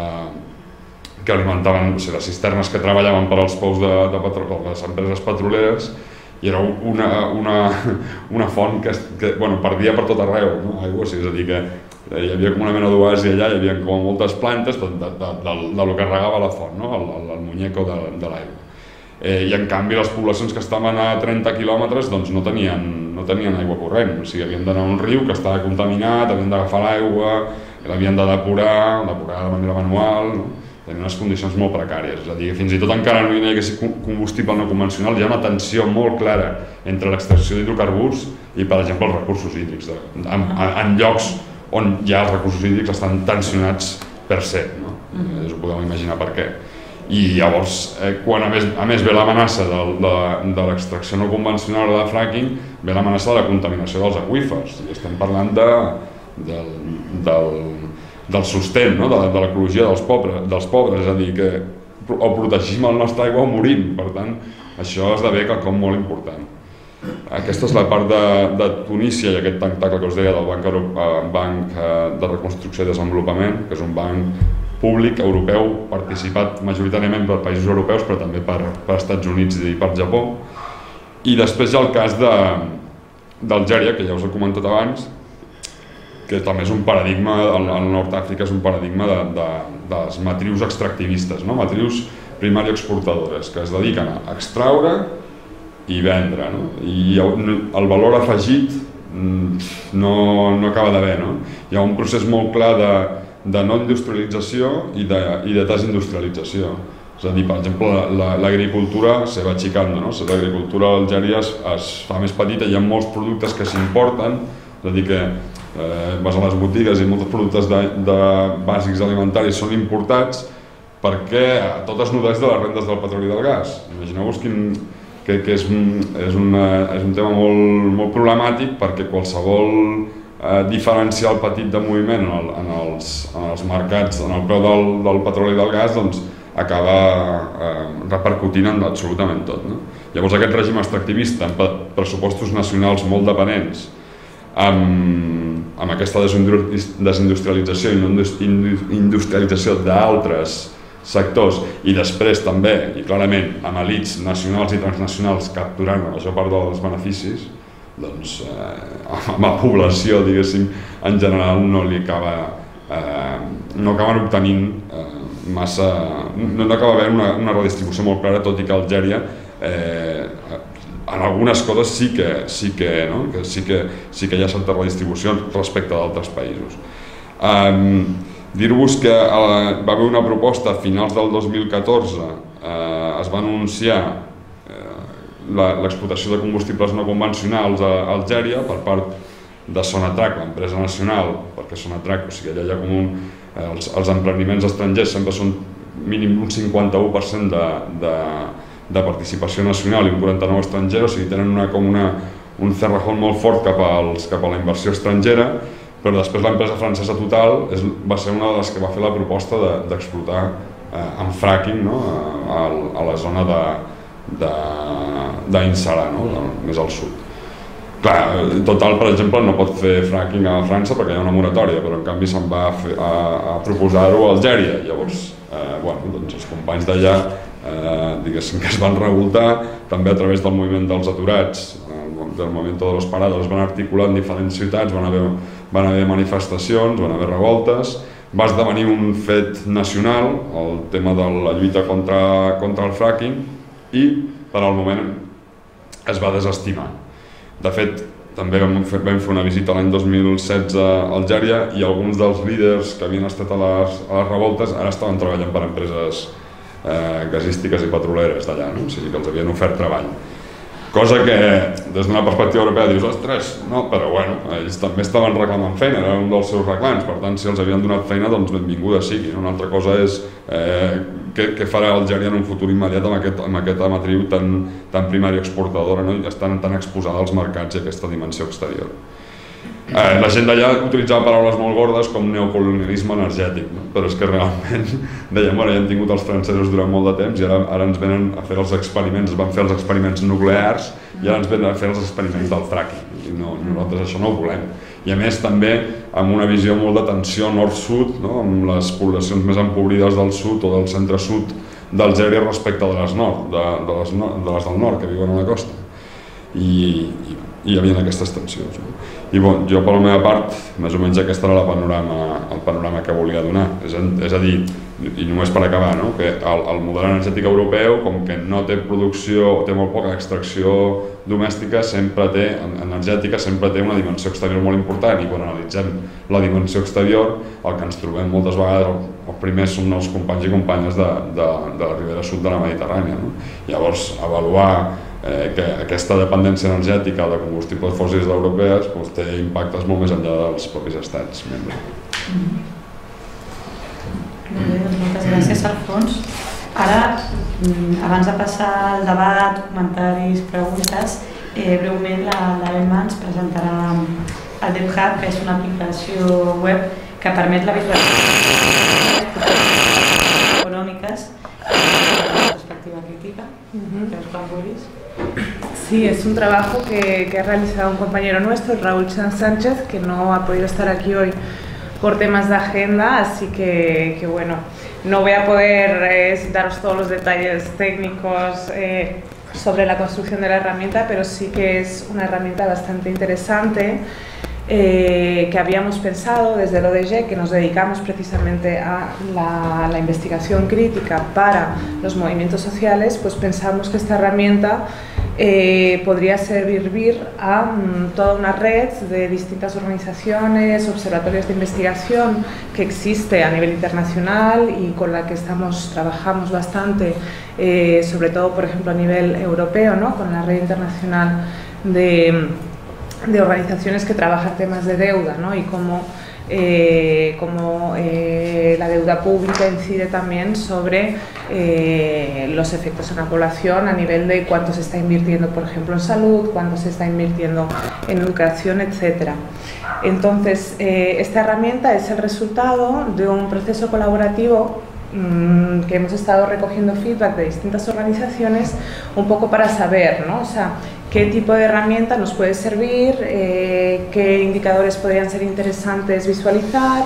que alimentaven, o sigui, les cisternes que treballaven per als pous de, de petro, per les empreses petroleres, i era una, una, una font que, que bueno, perdia per tot arreu, no? Aigua, o sigui, és a dir, que hi havia com una mena d'oasi allà, hi havia com moltes plantes de, de, de, de, de lo que regava la font, no? el, el, el muñeco de, de l'aigua. Eh, I en canvi les poblacions que estaven a trenta quilòmetres doncs no tenien, no tenien aigua corrent, o sigui, havien d'anar a un riu que estava contaminat, havien d'agafar l'aigua, l'havien de depurar, depurar de manera manual, no? Tenien unes condicions molt precàries, és a dir, fins i tot encara no hi hagués combustible no convencional, hi ha una tensió molt clara entre l'extracció d'hidrocarburs i, per exemple, els recursos hídrics, en, en, en llocs on ja els recursos hídrics estan tensionats per se, no? Mm-hmm. Us ho podeu imaginar per què. I llavors, eh, quan a més, a més ve l'amenaça de, de, de l'extracció no convencional o de fracking, ve l'amenaça de la contaminació dels aqüífers. I estem parlant de, del, del, del sostén, no? de, de l'ecologia dels pobres, dels pobres, és a dir, que o protegim el nostre aigua o morim. Per tant, això esdevé quelcom molt important. Aquesta és la part de, de Tunísia i aquest tentacle que us deia del Banc, Euro, Banc de Reconstrucció i Desenvolupament, que és un banc públic europeu participat majoritàriament per països europeus, però també per, per Estats Units i per Japó. I després hi ha el cas d'Algèria, que ja us he comentat abans, que també és un paradigma, al, al nord d'Àfrica és un paradigma de, de, de les matrius extractivistes, no? Matrius primàries exportadores, que es dediquen a extraure i vendre, no? I el valor afegit no, no acaba d'haver, no? Hi ha un procés molt clar de, de no industrialització i de, i de desindustrialització. És a dir, per exemple, l'agricultura la, se va aixicant, no? L'agricultura a Algèria es, es fa més petita, hi ha molts productes que s'importen, és a dir, que eh, vas a les botigues i molts productes de, de bàsics alimentaris són importats perquè tot es nodreix de les rendes del petroli i del gas. Imagineu-vos quin... que, que és, és, una, és un tema molt, molt problemàtic, perquè qualsevol eh, diferencial petit de moviment en, el, en, els, en els mercats, en el preu del, del petroli i del gas, doncs acaba eh, repercutint en absolutament tot, no? Llavors aquest règim extractivista amb pressupostos nacionals molt dependents, amb, amb aquesta desindustrialització i no industrialització d'altres sectors, i després també, i clarament, amb elits nacionals i transnacionals capturant la major part dels beneficis, doncs eh, amb la població, diguéssim, en general no li acaba, eh, no acaben obtenint eh, massa, no, no acaba havent una, una redistribució molt clara, tot i que Algèria eh, en algunes coses sí que, sí que, no? que, sí que, sí que hi ha certa redistribució respecte d'altres països. Um, Dir-vos que eh, va haver una proposta a finals del dos mil catorze, eh, es va anunciar eh, l'explotació de combustibles no convencionals a Algèria per part de Sonatrach, l'empresa nacional, perquè Sonatrach, o sigui, allà hi ha com un, eh, els, els emprendiments estrangers sempre són mínim un cinquanta-u per cent de, de de participació nacional i un quaranta-nou estranger, o sigui, tenen una, com una, un cerrajón molt fort cap, als, cap a la inversió estrangera, però després l'empresa francesa Total és, va ser una de les que va fer la proposta d'explotar de, eh, amb fracking, no? a, a la zona d'Insara, no? més al sud. Clar, Total, per exemple, no pot fer fracking a França perquè hi ha una moratòria, però en canvi se'n va a, a, a proposar-ho a Algèria. Llavors, eh, bueno, doncs els companys d'allà Eh, diguéssim que es van revoltar, també a través del moviment dels aturats, eh, del moviment de les parades, es van articular en diferents ciutats, van haver, van haver manifestacions, van haver revoltes, va esdevenir un fet nacional, el tema de la lluita contra, contra el fracking, i per al moment es va desestimar. De fet, també vam fer, vam fer una visita l'any dos mil setze a Algèria i alguns dels líders que havien estat a les, a les revoltes ara estaven treballant per empreses Eh, gasístiques i petroleres d'allà, no? O sigui que els havien ofert treball. Cosa que des d'una perspectiva europea dius, ostres, no, però bueno, ells també estaven reclamant feina, era un dels seus reclams, per tant si els havien donat feina doncs benvinguda sigui. Una altra cosa és eh, què, què farà Algèria en un futur immediat amb, aquest, amb aquesta matriu tan, tan primària exportadora, no? I estan tan exposada als mercats i a aquesta dimensió exterior. Eh, la gent d'allà utilitzava paraules molt gordes com neocolonialisme energètic, no? Però és que realment dèiem, bueno, ja hem tingut els francesos durant molt de temps i ara, ara ens venen a fer els experiments, es van fer els experiments nuclears i ara ens venen a fer els experiments del fracking i no, nosaltres això no ho volem. I a més també amb una visió molt de tensió nord-sud, no? Amb les poblacions més empobrides del sud o del centre-sud d'Algèria respecte de les, nord, de, de, les, de les del nord que viuen a la costa. I, i, i hi havia aquestes tensions. No? I bon, jo per la meva part, més o menys aquesta era la panorama, el panorama que volia donar. És a, és a dir, i només per acabar, no? Que el, el model energètic europeu, com que no té producció, té molt poca extracció domèstica, sempre té, energètica, sempre té una dimensió exterior molt important, i quan analitzem la dimensió exterior, el que ens trobem moltes vegades, els primers són els companys i companyes de, de, de la ribera sud de la Mediterrània. No? Llavors, avaluar Eh, que aquesta dependència energètica de combustibles fòssils europees doncs, té impactes molt més enllà dels propis estats membres. Mm. Molt bé, doncs moltes gràcies, Alfons. Ara, abans de passar al debat, comentaris, preguntes, eh, breument l'Emma ens presentarà el DevHub, que és una aplicació web que permet la visualització econòmiques de la perspectiva crítica. Uh-huh. Sí, es un trabajo que, que ha realizado un compañero nuestro, Raúl Sánchez, que no ha podido estar aquí hoy por temas de agenda, así que, que bueno, no voy a poder eh, daros todos los detalles técnicos eh, sobre la construcción de la herramienta, pero sí que es una herramienta bastante interesante eh, que habíamos pensado desde el O D G, que nos dedicamos precisamente a la, la investigación crítica para los movimientos sociales, pues pensamos que esta herramienta Eh, podría servir a um, toda una red de distintas organizaciones, observatorios de investigación que existe a nivel internacional y con la que estamos, trabajamos bastante, eh, sobre todo, por ejemplo, a nivel europeo, ¿no? Con la red internacional de, de organizaciones que trabajan temas de deuda, ¿no? Y cómo Eh, como eh, la deuda pública incide también sobre eh, los efectos en la población a nivel de cuánto se está invirtiendo, por ejemplo, en salud, cuánto se está invirtiendo en educación, etcétera. Entonces, eh, esta herramienta es el resultado de un proceso colaborativo mmm, que hemos estado recogiendo feedback de distintas organizaciones un poco para saber, ¿no? O sea, qué tipo de herramienta nos puede servir, eh, qué indicadores podrían ser interesantes visualizar,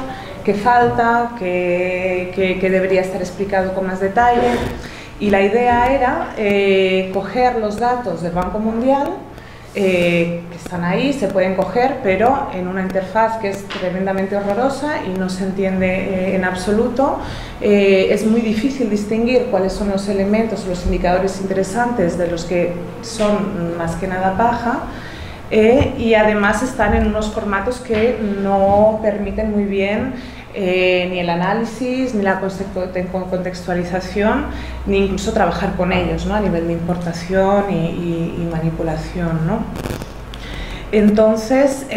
qué falta, qué, qué, qué debería estar explicado con más detalle. Y la idea era eh, coger los datos del Banco Mundial, eh, que están ahí, se pueden coger, pero en una interfaz que es tremendamente horrorosa y no se entiende eh, en absoluto. Eh, es muy difícil distinguir cuáles son los elementos o los indicadores interesantes de los que son más que nada paja. Eh, y además están en unos formatos que no permiten muy bien eh, ni el análisis, ni la contextualización, ni incluso trabajar con ellos, ¿no? A nivel de importación y, y, y manipulación, ¿no? Entonces,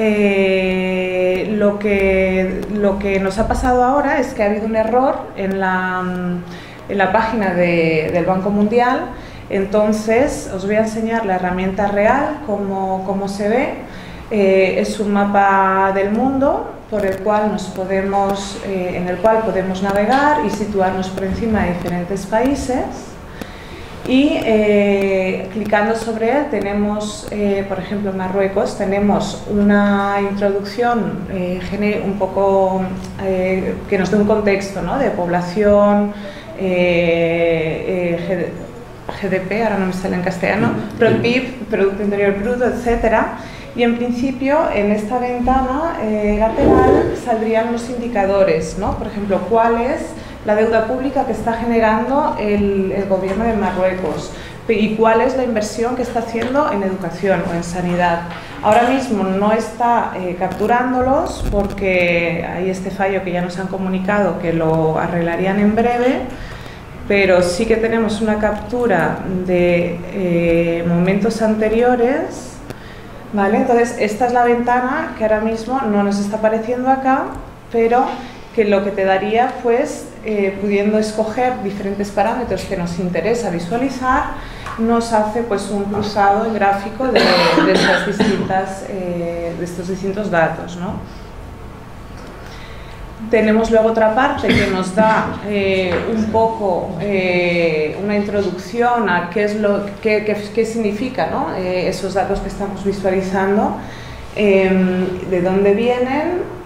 eh, lo, que, lo que nos ha pasado ahora es que ha habido un error en la, en la página de, del Banco Mundial. Entonces, os voy a enseñar la herramienta real, cómo, cómo se ve. Eh, es un mapa del mundo por el cual nos podemos, eh, en el cual podemos navegar y situarnos por encima de diferentes países. Y eh, clicando sobre él tenemos, eh, por ejemplo, en Marruecos, tenemos una introducción eh, un poco eh, que nos dé un contexto, ¿no? De población, eh, eh, G D P, ahora no me sale en castellano, P I B, Producto Interior Bruto, etcétera. Y en principio en esta ventana eh, lateral saldrían los indicadores, ¿no? Por ejemplo, cuál es la deuda pública que está generando el, el gobierno de Marruecos y cuál es la inversión que está haciendo en educación o en sanidad. Ahora mismo no está eh, capturándolos porque hay este fallo que ya nos han comunicado que lo arreglarían en breve, pero sí que tenemos una captura de eh, momentos anteriores, ¿vale? Entonces, esta es la ventana que ahora mismo no nos está apareciendo acá, pero que lo que te daría, pues, eh, pudiendo escoger diferentes parámetros que nos interesa visualizar, nos hace pues un cruzado en gráfico de, de, estas distintas, eh, de estos distintos datos, ¿no? Tenemos luego otra parte que nos da eh, un poco eh, una introducción a qué, es lo, qué, qué, qué significa, ¿no? eh, esos datos que estamos visualizando, eh, de dónde vienen.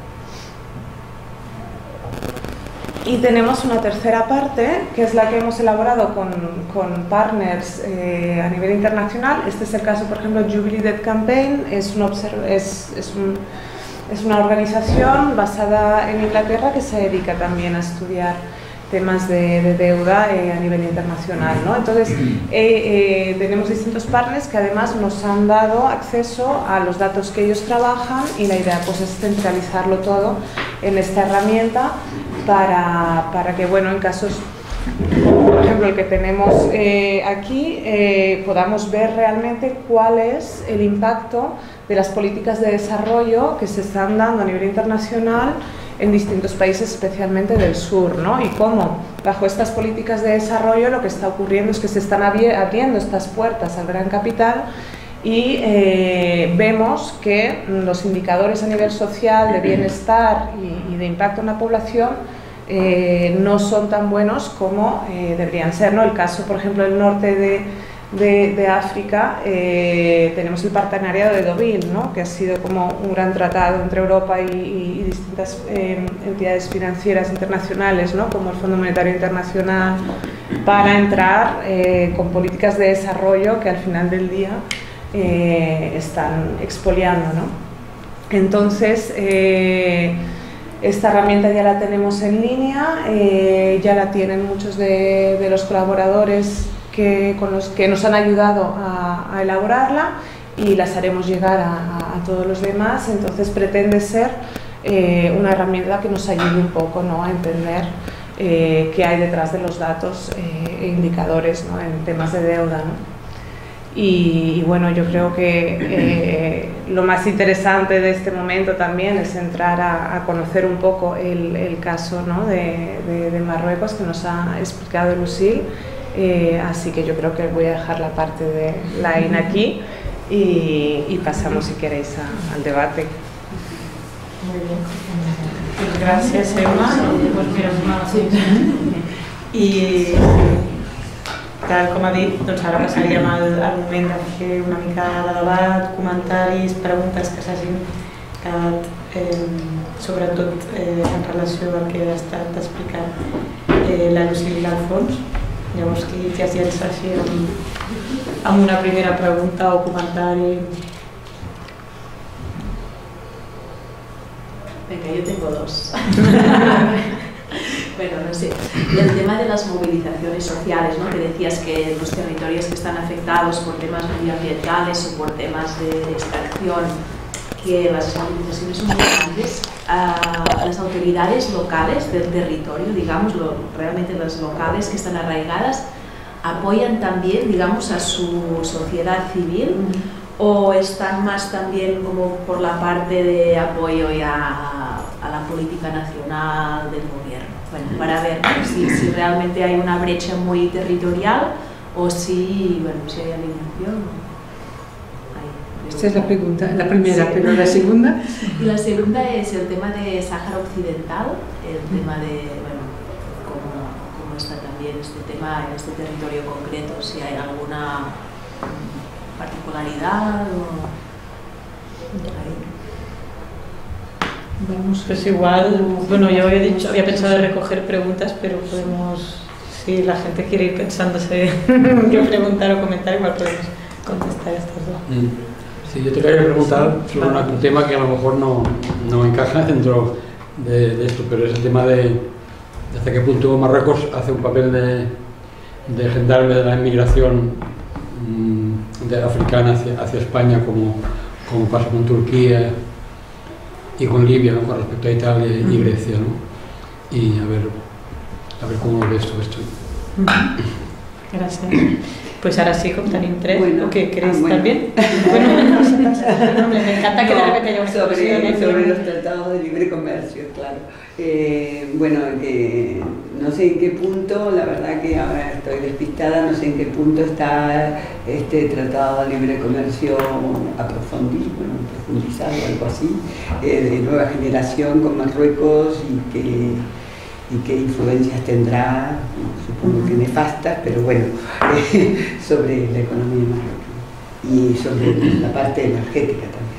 Y tenemos una tercera parte, que es la que hemos elaborado con, con partners eh, a nivel internacional. Este es el caso, por ejemplo, Jubilee Debt Campaign, es, un es, es, un, es una organización basada en Inglaterra que se dedica también a estudiar temas de, de deuda eh, a nivel internacional, ¿no? Entonces, eh, eh, tenemos distintos partners que además nos han dado acceso a los datos que ellos trabajan y la idea pues, es centralizarlo todo en esta herramienta para, para que, bueno, en casos, por ejemplo, el que tenemos eh, aquí, eh, podamos ver realmente cuál es el impacto de las políticas de desarrollo que se están dando a nivel internacional en distintos países, especialmente del sur, ¿no? Y cómo, bajo estas políticas de desarrollo, lo que está ocurriendo es que se están abriendo estas puertas al gran capital y eh, vemos que los indicadores a nivel social de bienestar y, y de impacto en la población eh, no son tan buenos como eh, deberían ser, ¿no? El caso, por ejemplo, del norte de, de, de África, eh, tenemos el partenariado de Deauville, ¿no? Que ha sido como un gran tratado entre Europa y, y, y distintas eh, entidades financieras internacionales, ¿no? Como el Fondo Monetario Internacional, para entrar eh, con políticas de desarrollo que al final del día Eh, están expoliando, ¿no? Entonces, eh, esta herramienta ya la tenemos en línea, eh, ya la tienen muchos de, de los colaboradores que, con los que nos han ayudado a, a elaborarla y las haremos llegar a, a, a todos los demás. Entonces, pretende ser eh, una herramienta que nos ayude un poco, ¿no? A entender eh, qué hay detrás de los datos eh, e indicadores, ¿no? En temas de deuda, ¿no? Y, y bueno, yo creo que eh, lo más interesante de este momento también es entrar a, a conocer un poco el, el caso, ¿no? de, de, de Marruecos que nos ha explicado Lucille, eh, así que yo creo que voy a dejar la parte de Line aquí y, y pasamos, si queréis, a, al debate. Muy bien. Pues gracias, Emma. Pues mira, I tal com ha dit, doncs ara passaríem al, al moment de fer una mica de debat, comentaris, preguntes que s'hagin quedat eh, sobretot eh, en relació al que ha estat explicant eh, la Lucía i l'Alfons. Llavors, qui ja es llença així amb, amb una primera pregunta o comentari. Venga, yo tengo dos. Bueno, no sé. Y el tema de las movilizaciones sociales, ¿no? Que decías que los territorios que están afectados por temas medioambientales o por temas de, de extracción, que las movilizaciones son muy grandes. Uh, las autoridades locales del territorio, digamos, lo, realmente las locales que están arraigadas, apoyan también, digamos, a su sociedad civil. Mm-hmm. ¿O están más también como por la parte de apoyo ya a, a la política nacional del gobierno? Bueno, para ver si, si realmente hay una brecha muy territorial o si, bueno, si hay alineación. Esta es la pregunta, la primera, sí. Pero la segunda. Y la segunda es el tema de Sáhara Occidental, el tema de, bueno, cómo, cómo está también este tema en este territorio concreto, si hay alguna particularidad o... Vamos, pues igual, bueno, yo había dicho, había pensado en recoger preguntas, pero podemos, si la gente quiere ir pensándose qué preguntar o comentar, igual podemos contestar estas dos. Sí, yo te quería preguntar sobre una, un tema que a lo mejor no, no encaja dentro de, de esto, pero es el tema de, de hasta qué punto Marruecos hace un papel de, de gendarme de la inmigración de africana hacia, hacia España, como, como pasa con Turquía y con Libia, ¿no? Con respecto a Italia y Grecia, ¿no? Y a ver, a ver cómo ves todo esto. Gracias. Pues ahora sí, con Tarín tres, bueno, ¿qué crees ah, bueno. también? Bueno, me encanta que no, de repente haya una sobre, sobre los tratados de libre comercio, claro. Eh, bueno, que no sé en qué punto, la verdad que ahora estoy despistada, no sé en qué punto está este tratado de libre comercio aprofundido, bueno, profundizado o algo así, eh, de nueva generación con Marruecos y que... y qué influencias tendrá, supongo que nefastas, pero bueno, eh, sobre la economía marroquí y sobre la parte energética también.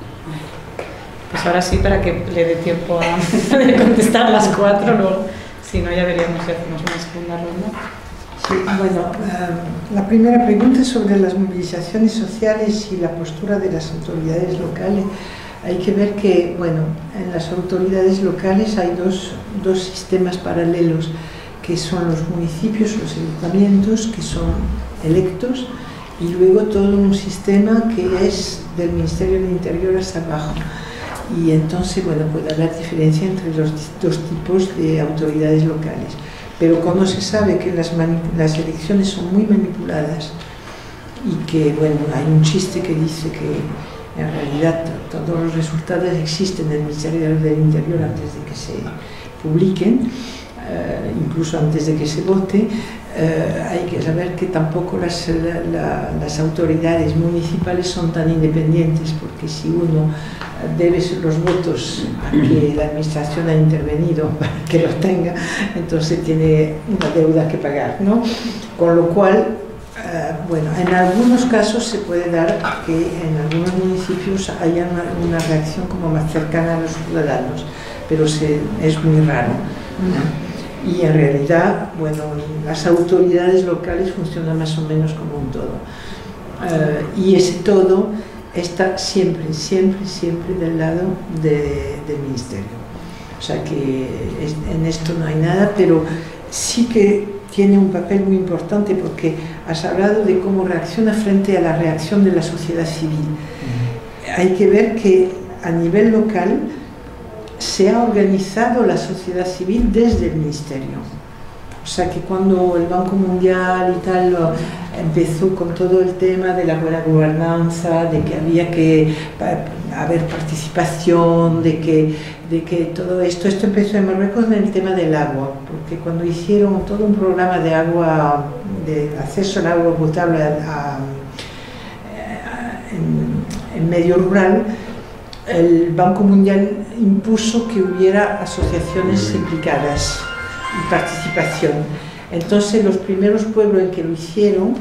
Pues ahora sí, para que le dé tiempo a contestar las cuatro, luego, si no ya veríamos si hacemos una segunda ronda. Sí, bueno, uh, la primera pregunta es sobre las movilizaciones sociales y la postura de las autoridades locales. Hay que ver que, bueno, en las autoridades locales hay dos, dos sistemas paralelos, que son los municipios, los ayuntamientos, que son electos, y luego todo un sistema que es del Ministerio del Interior hacia abajo. Y entonces, bueno, puede haber diferencia entre los dos tipos de autoridades locales. Pero como se sabe que las, las elecciones son muy manipuladas y que, bueno, hay un chiste que dice que en realidad todos los resultados existen en el Ministerio del Interior antes de que se publiquen, eh, incluso antes de que se vote. Eh, hay que saber que tampoco las, la, la, las autoridades municipales son tan independientes, porque si uno debe los votos a que la administración ha intervenido para que los tenga, entonces tiene una deuda que pagar, ¿no? Con lo cual, Uh, bueno, en algunos casos se puede dar que en algunos municipios haya una, una reacción como más cercana a los ciudadanos, pero se, es muy raro, ¿no? Y en realidad, bueno, las autoridades locales funcionan más o menos como un todo. Uh, y ese todo está siempre, siempre, siempre del lado de, del ministerio. O sea que es, en esto no hay nada, pero sí que tiene un papel muy importante, porque has hablado de cómo reacciona frente a la reacción de la sociedad civil. Uh-huh. Hay que ver que a nivel local se ha organizado la sociedad civil desde el ministerio. O sea que cuando el Banco Mundial y tal empezó con todo el tema de la buena gobernanza, de que había que haber participación, de que, de que todo esto, esto empezó en Marruecos en el tema del agua, porque cuando hicieron todo un programa de agua, de acceso al agua potable a, a, en, en medio rural, el Banco Mundial impuso que hubiera asociaciones implicadas y participación. Entonces los primeros pueblos en que lo hicieron,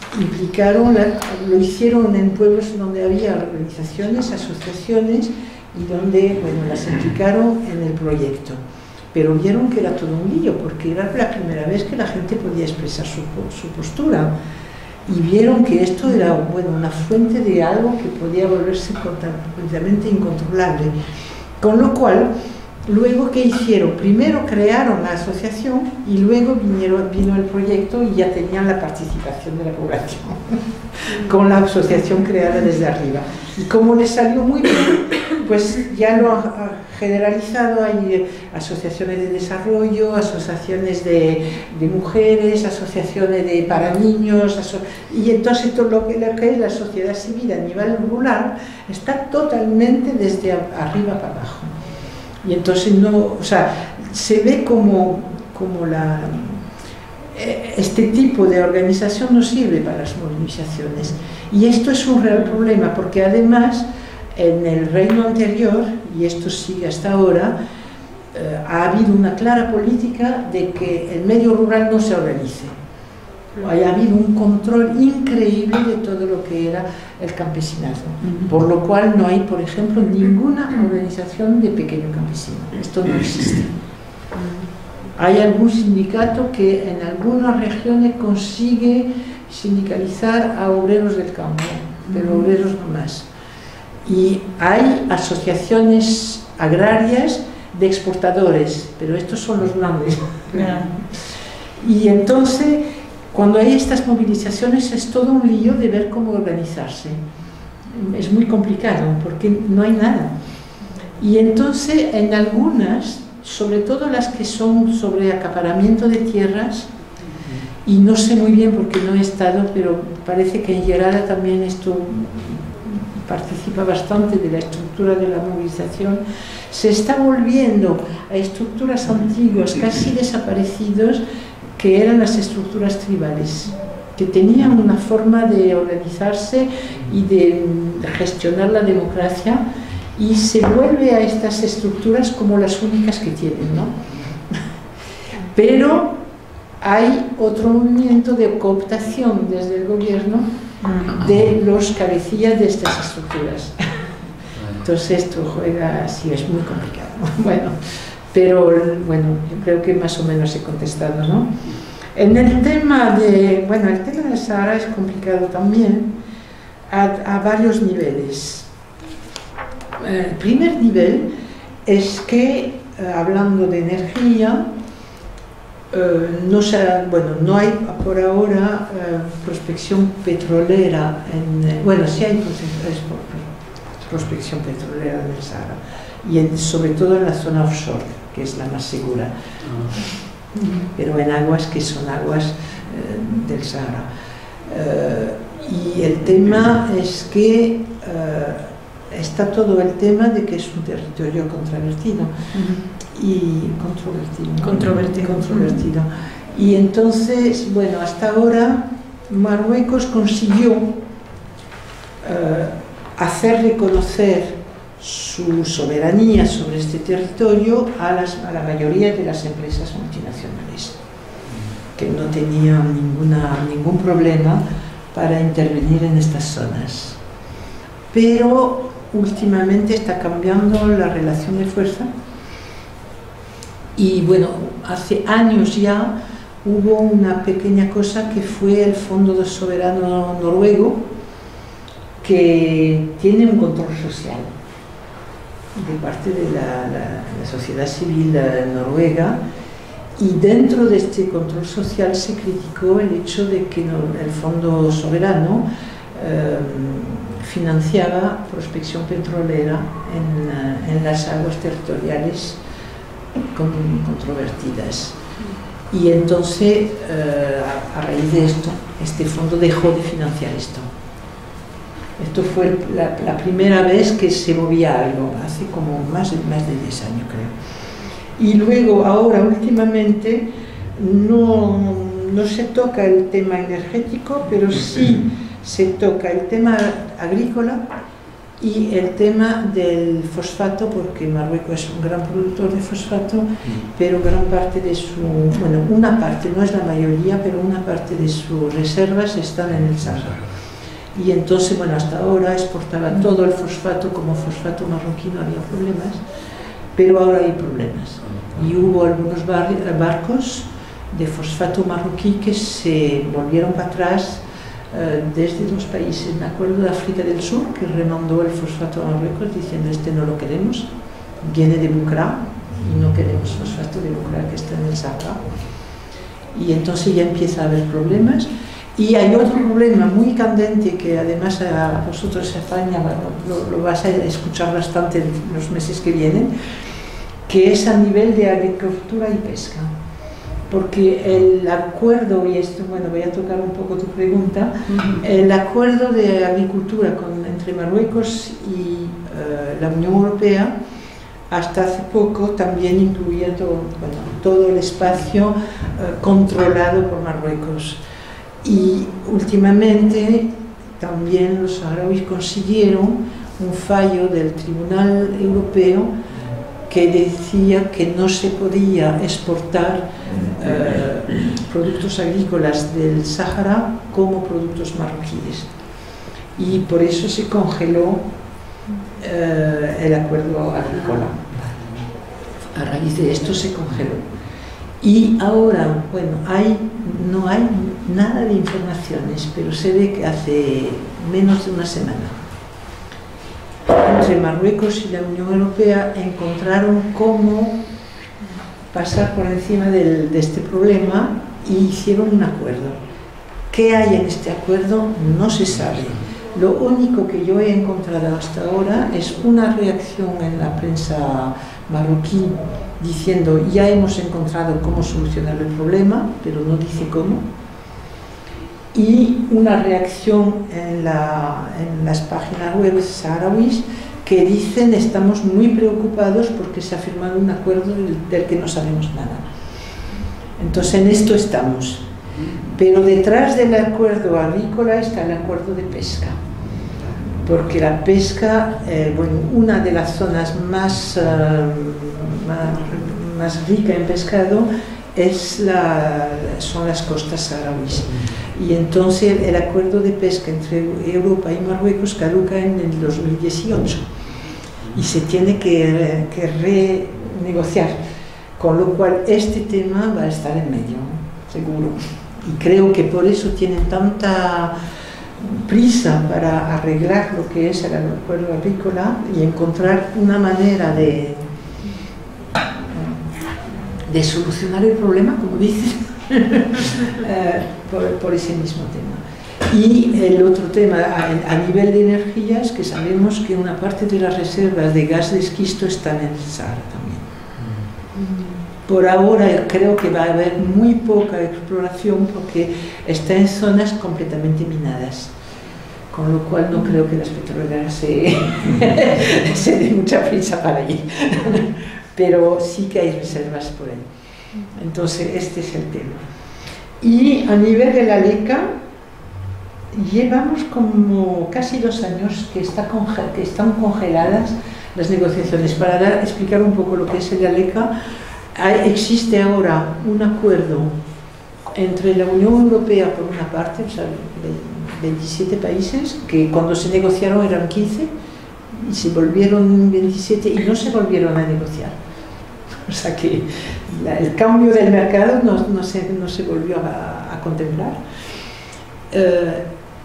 implicaron, la, lo hicieron en pueblos donde había organizaciones, asociaciones, y donde, bueno, las implicaron en el proyecto. Pero vieron que era todo un lío, porque era la primera vez que la gente podía expresar su, su postura. Y vieron que esto era, bueno, una fuente de algo que podía volverse completamente incontrolable. Con lo cual, luego, ¿qué hicieron? Primero crearon la asociación y luego vinieron, vino el proyecto y ya tenían la participación de la población con la asociación creada desde arriba. Y como les salió muy bien, pues ya lo ha generalizado. Hay asociaciones de desarrollo, asociaciones de, de mujeres, asociaciones de, para niños, aso y entonces todo lo que, lo que es la sociedad civil a nivel rural está totalmente desde arriba para abajo. Y entonces no, o sea, se ve como, como la, este tipo de organización no sirve para las movilizaciones. Y esto es un real problema, porque además en el reino anterior, y esto sigue hasta ahora, eh, ha habido una clara política de que el medio rural no se organice. Ha habido un control increíble de todo lo que era el campesinado, por lo cual no hay, por ejemplo, ninguna organización de pequeño campesino. Esto no existe. Hay algún sindicato que en algunas regiones consigue sindicalizar a obreros del campo, pero obreros no más. Y hay asociaciones agrarias de exportadores, pero estos son los grandes. Y entonces, cuando hay estas movilizaciones es todo un lío de ver cómo organizarse. Es muy complicado porque no hay nada. Y entonces en algunas, sobre todo las que son sobre acaparamiento de tierras, y no sé muy bien porque no he estado, pero parece que en Gerada también esto participa bastante de la estructura de la movilización, se está volviendo a estructuras antiguas, casi desaparecidas, que eran las estructuras tribales, que tenían una forma de organizarse y de gestionar la democracia, y se vuelve a estas estructuras como las únicas que tienen, ¿no? Pero hay otro movimiento de cooptación desde el gobierno de los cabecillas de estas estructuras. Entonces esto juega así, es muy complicado. Bueno, pero bueno, yo creo que más o menos he contestado, ¿no? En el tema de, bueno, el tema del Sahara es complicado también a, a varios niveles. El primer nivel es que, eh, hablando de energía, eh, no, se, bueno, no hay por ahora eh, prospección petrolera, en, eh, bueno, sí hay prospección petrolera en el Sahara, y en, sobre todo en la zona offshore, que es la más segura, pero en aguas que son aguas eh, del Sahara. Eh, y el tema es que eh, está todo el tema de que es un territorio controvertido uh-huh. y controvertido, controvertido. controvertido. Y entonces, bueno, hasta ahora Marruecos consiguió uh, hacer reconocer su soberanía sobre este territorio a, las, a la mayoría de las empresas multinacionales, que no tenían ninguna, ningún problema para intervenir en estas zonas. Pero últimamente está cambiando la relación de fuerza y bueno, hace años ya hubo una pequeña cosa que fue el Fondo Soberano Noruego, que tiene un control social de parte de la, la, la sociedad civil noruega, y dentro de este control social se criticó el hecho de que no, el Fondo Soberano eh, financiaba prospección petrolera en, en las aguas territoriales con, controvertidas. Y entonces, eh, a, a raíz de esto, este fondo dejó de financiar esto. Esto fue la, la primera vez que se movía algo, hace como más de, más de diez años, creo. Y luego, ahora, últimamente, no, no se toca el tema energético, pero sí se toca el tema agrícola y el tema del fosfato, porque Marruecos es un gran productor de fosfato, pero gran parte de su, bueno, una parte, no es la mayoría, pero una parte de sus reservas están en el Sahara. y entonces, bueno, hasta ahora exportaba todo el fosfato, como fosfato marroquí no había problemas, pero ahora hay problemas. Y hubo algunos bar barcos de fosfato marroquí que se volvieron para atrás eh, desde los países. Me acuerdo de África del Sur, que remandó el fosfato a Marruecos diciendo este no lo queremos, viene de Bucra y no queremos fosfato de Bucra que está en el Sahara. Y entonces ya empieza a haber problemas. Y hay otro problema muy candente que además a vosotros en España lo, lo vas a escuchar bastante en los meses que vienen, que es a nivel de agricultura y pesca. Porque el acuerdo, y esto, bueno, voy a tocar un poco tu pregunta, uh-huh. el acuerdo de agricultura con, entre Marruecos y uh, la Unión Europea hasta hace poco también incluía todo, bueno, todo el espacio uh, controlado por Marruecos. Y últimamente también los saharauis consiguieron un fallo del Tribunal Europeo que decía que no se podía exportar eh, productos agrícolas del Sáhara como productos marroquíes. Y por eso se congeló eh, el acuerdo agrícola. A raíz de esto se congeló. Y ahora, bueno, hay, no hay nada de informaciones, pero se ve que hace menos de una semana entre Marruecos y la Unión Europea encontraron cómo pasar por encima del, de este problema y hicieron un acuerdo. ¿Qué hay en este acuerdo? No se sabe. Lo único que yo he encontrado hasta ahora es una reacción en la prensa marroquí diciendo ya hemos encontrado cómo solucionar el problema, pero no dice cómo, y una reacción en, la, en las páginas web saharauis que dicen estamos muy preocupados porque se ha firmado un acuerdo del, del que no sabemos nada. Entonces en esto estamos, pero detrás del acuerdo agrícola está el acuerdo de pesca, porque la pesca, eh, bueno, una de las zonas más, uh, más, más rica en pescado es la, son las costas saharauis. Y entonces el acuerdo de pesca entre Europa y Marruecos caduca en el dos mil dieciocho y se tiene que, que renegociar, con lo cual este tema va a estar en medio, seguro. Y creo que por eso tienen tanta prisa para arreglar lo que es el acuerdo agrícola y encontrar una manera de, de solucionar el problema, como dicen, por, por ese mismo tema. Y el otro tema, a, a nivel de energía, es que sabemos que una parte de las reservas de gas de esquisto están en el Sahara también. Por ahora creo que va a haber muy poca exploración porque está en zonas completamente minadas, con lo cual no creo que las petroleras se, se den mucha prisa para allí, pero sí que hay reservas por ahí. Entonces este es el tema. Y a nivel de la LECA, llevamos como casi dos años que, está conge que están congeladas las negociaciones. Para dar, explicar un poco lo que es la LECA, hay, existe ahora un acuerdo entre la Unión Europea por una parte, o sea, veintisiete países, que cuando se negociaron eran quince, y se volvieron veintisiete y no se volvieron a negociar. O sea que la, el cambio del mercado no, no, se, no se volvió a, a contemplar. Uh,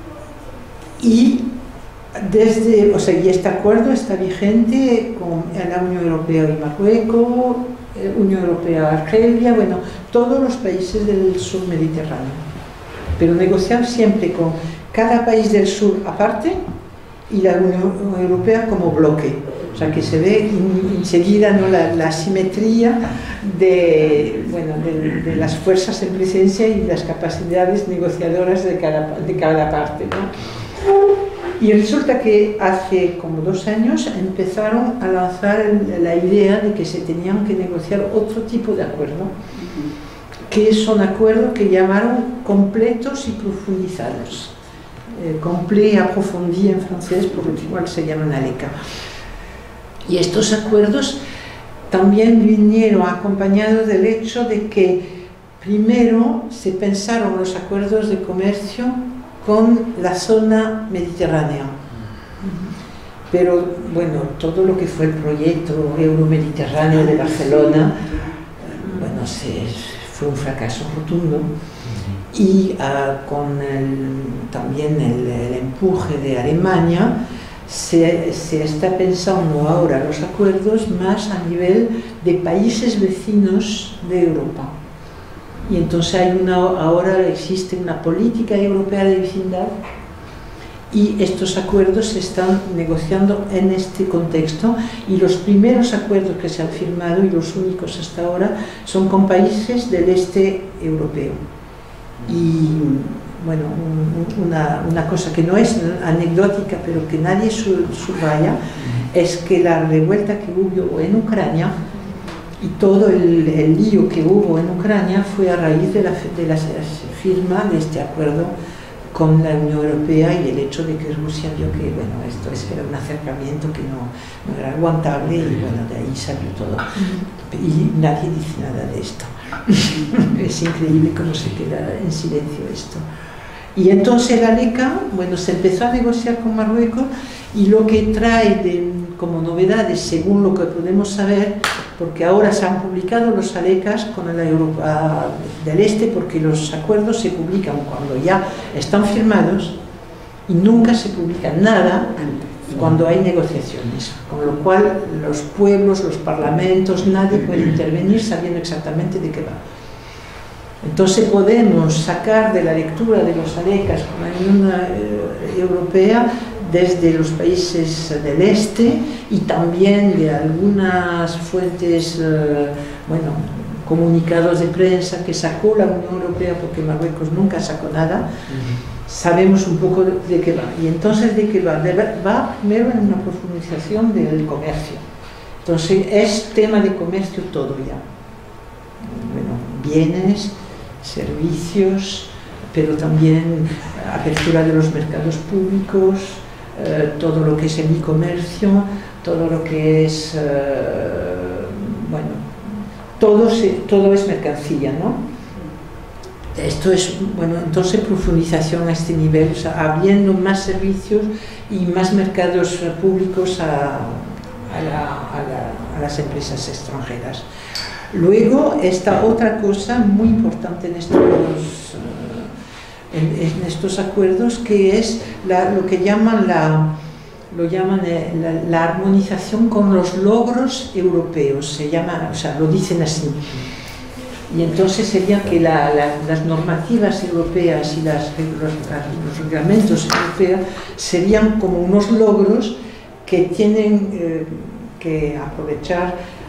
y desde, o sea, y este acuerdo está vigente con la Unión Europea y Marruecos, eh, Unión Europea, Argelia, bueno, todos los países del sur mediterráneo. Pero negociar siempre con cada país del sur aparte y la Unión Europea como bloque. O sea que se ve enseguida, ¿no?, la, la simetría de, bueno, de, de las fuerzas en presencia y las capacidades negociadoras de cada, de cada parte, ¿no? Y resulta que hace como dos años empezaron a lanzar la idea de que se tenían que negociar otro tipo de acuerdo, que son acuerdos que llamaron completos y profundizados. Eh, complet y approfondi en francés, por lo cual se llaman ALECA. Y estos acuerdos también vinieron acompañados del hecho de que primero se pensaron los acuerdos de comercio con la zona mediterránea. Pero bueno, todo lo que fue el proyecto euromediterráneo de Barcelona, bueno, se, fue un fracaso rotundo. Y uh, con el, también el, el empuje de Alemania, se, se está pensando ahora los acuerdos más a nivel de países vecinos de Europa. Y entonces hay una, ahora existe una política europea de vecindad y estos acuerdos se están negociando en este contexto, y los primeros acuerdos que se han firmado, y los únicos hasta ahora, son con países del este europeo. Y bueno, un, una, una cosa que no es anecdótica, pero que nadie subraya, es que la revuelta que hubo en Ucrania y todo el, el lío que hubo en Ucrania fue a raíz de la, de la firma de este acuerdo con la Unión Europea, y el hecho de que Rusia vio que bueno, esto era un acercamiento que no, no era aguantable, y bueno, de ahí salió todo. Y nadie dice nada de esto. Es increíble cómo se queda en silencio esto. Y entonces la ALECA, bueno, se empezó a negociar con Marruecos, y lo que trae de, como novedades, según lo que podemos saber, porque ahora se han publicado los ALECAs con la Europa del Este, porque los acuerdos se publican cuando ya están firmados y nunca se publica nada cuando hay negociaciones, con lo cual los pueblos, los parlamentos, nadie puede intervenir sabiendo exactamente de qué va. Entonces podemos sacar de la lectura de los ALECAs con la Unión Europea desde los países del este, y también de algunas fuentes, eh, bueno, comunicados de prensa que sacó la Unión Europea, porque Marruecos nunca sacó nada. Uh-huh. Sabemos un poco de, de qué va. Y entonces, ¿de qué va? De, va primero en una profundización del comercio. Entonces, es tema de comercio todo ya. Bueno, bienes, servicios, pero también apertura de los mercados públicos, eh, todo lo que es el e-comercio, todo lo que es, eh, bueno, todo, se, todo es mercancía, ¿no? Esto es, bueno, entonces profundización a este nivel, o sea, abriendo más servicios y más mercados públicos a, a, la, a, la, a las empresas extranjeras. Luego, esta otra cosa muy importante en estos, en, en estos acuerdos, que es la, lo que llaman, la, lo llaman la, la armonización con los logros europeos, se llama, o sea, lo dicen así. Y entonces sería que la, la, las normativas europeas y las, los, los reglamentos europeos serían como unos logros que tienen eh, que aprovechar,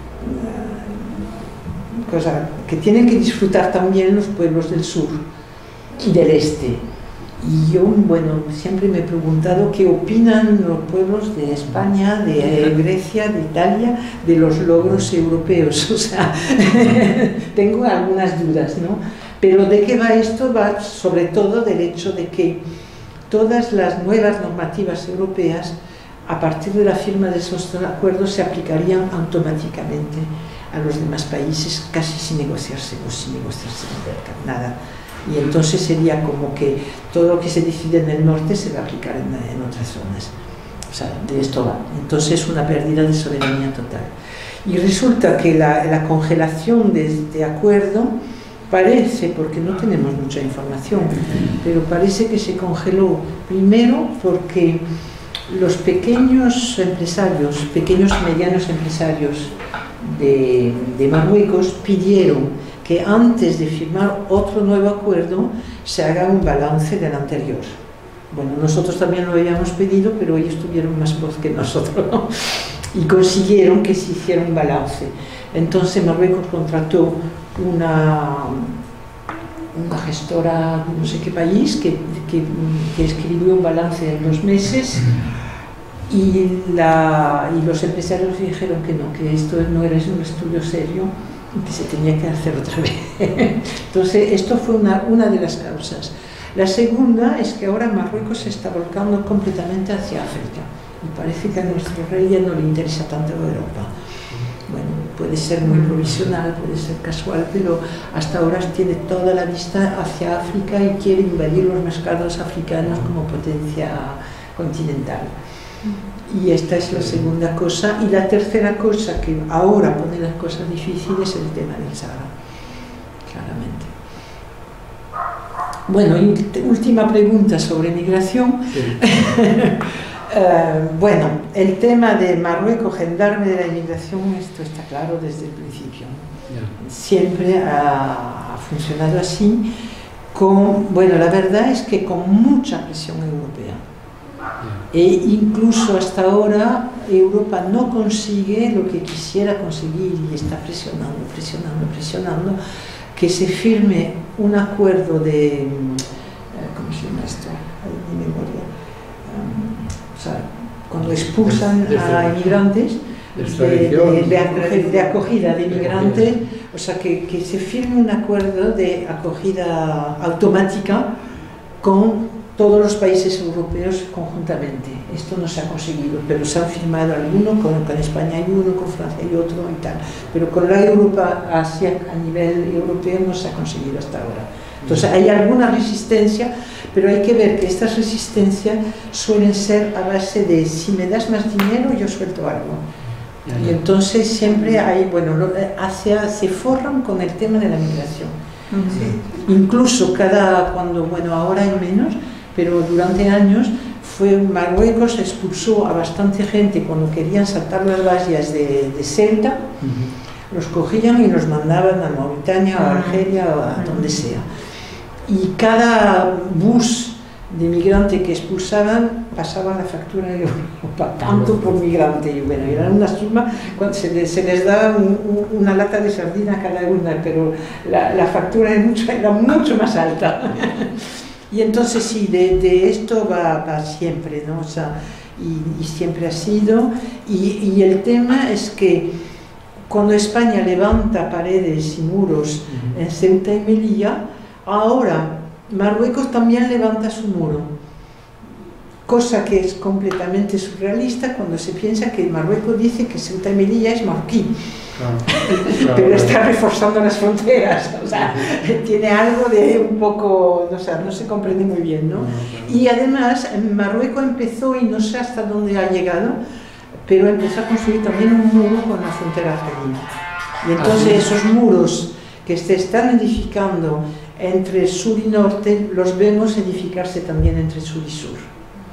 eh, cosa, que tienen que disfrutar también los pueblos del sur y del este. Y yo, bueno, siempre me he preguntado qué opinan los pueblos de España, de Grecia, de Italia, de los logros europeos. O sea, tengo algunas dudas, ¿no? Pero ¿de qué va esto? Va sobre todo del hecho de que todas las nuevas normativas europeas, a partir de la firma de esos acuerdos, se aplicarían automáticamente a los demás países, casi sin negociarse o sin negociarse nada. Y entonces sería como que todo lo que se decide en el norte se va a aplicar en, en otras zonas. O sea, de esto va. Entonces es una pérdida de soberanía total. Y resulta que la, la congelación de este acuerdo parece, porque no tenemos mucha información, pero parece que se congeló primero porque los pequeños empresarios, pequeños y medianos empresarios de, de Marruecos pidieron que antes de firmar otro nuevo acuerdo se haga un balance del anterior. Bueno, nosotros también lo habíamos pedido, pero ellos tuvieron más voz que nosotros, ¿no? Y consiguieron que se hiciera un balance. Entonces Marruecos contrató una, una gestora de no sé qué país que, que, que escribió un balance en dos meses, y, la, y los empresarios dijeron que no, que esto no era un estudio serio, que se tenía que hacer otra vez. Entonces, esto fue una, una de las causas. La segunda es que ahora Marruecos se está volcando completamente hacia África, y parece que a nuestro rey ya no le interesa tanto Europa. Bueno, puede puede ser muy provisional, puede ser casual, pero hasta ahora tiene toda la vista hacia África y quiere invadir los mercados africanos como potencia continental. Y esta es la segunda cosa. Y la tercera cosa que ahora pone las cosas difíciles es el tema del Sahara, claramente. Bueno, última pregunta sobre migración. Sí. uh, bueno, el tema de Marruecos, gendarme de la inmigración, esto está claro desde el principio. Yeah. Siempre ha, ha funcionado así, con, bueno, la verdad es que con mucha presión europea. Yeah. E incluso hasta ahora Europa no consigue lo que quisiera conseguir y está presionando, presionando, presionando, que se firme un acuerdo de, ¿cómo se llama esto? De memoria. Um, o sea, cuando expulsan de, de, a inmigrantes, de, de, de, de, acogida, de acogida de inmigrantes, o sea, que, que se firme un acuerdo de acogida automática con todos los países europeos conjuntamente. Esto no se ha conseguido, pero se han firmado algunos, con, con España hay uno, con Francia hay otro y tal. Pero con la Europa, Asia, a nivel europeo no se ha conseguido hasta ahora. Entonces hay alguna resistencia, pero hay que ver que estas resistencias suelen ser a base de si me das más dinero yo suelto algo. Y entonces siempre hay, bueno, hacia, se forran con el tema de la migración. Sí. Incluso cada, cuando, bueno, ahora hay menos, pero durante años fue Marruecos expulsó a bastante gente cuando querían saltar las vallas de, de Ceuta, uh-huh. los cogían y los mandaban a Mauritania o a Argelia o a donde sea. Y cada bus de migrante que expulsaban pasaba la factura de Europa, tanto por migrante. Y bueno, era una suma, cuando se, les, se les da un, un, una lata de sardina a cada una, pero la, la factura era mucho, era mucho más alta. Y entonces sí, de, de esto va, va siempre, ¿no? O sea, y, y siempre ha sido. Y, y el tema es que cuando España levanta paredes y muros uh-huh. en Ceuta y Melilla, ahora Marruecos también levanta su muro. Cosa que es completamente surrealista cuando se piensa que Marruecos dice que Ceuta y Melilla es marroquí. Claro, claro, pero está reforzando las fronteras, o sea, tiene algo de un poco, o sea, no se comprende muy bien, ¿no? Y además Marruecos empezó, y no sé hasta dónde ha llegado, pero empezó a construir también un muro con la frontera argelina. Y entonces esos muros que se están edificando entre sur y norte, los vemos edificarse también entre sur y sur.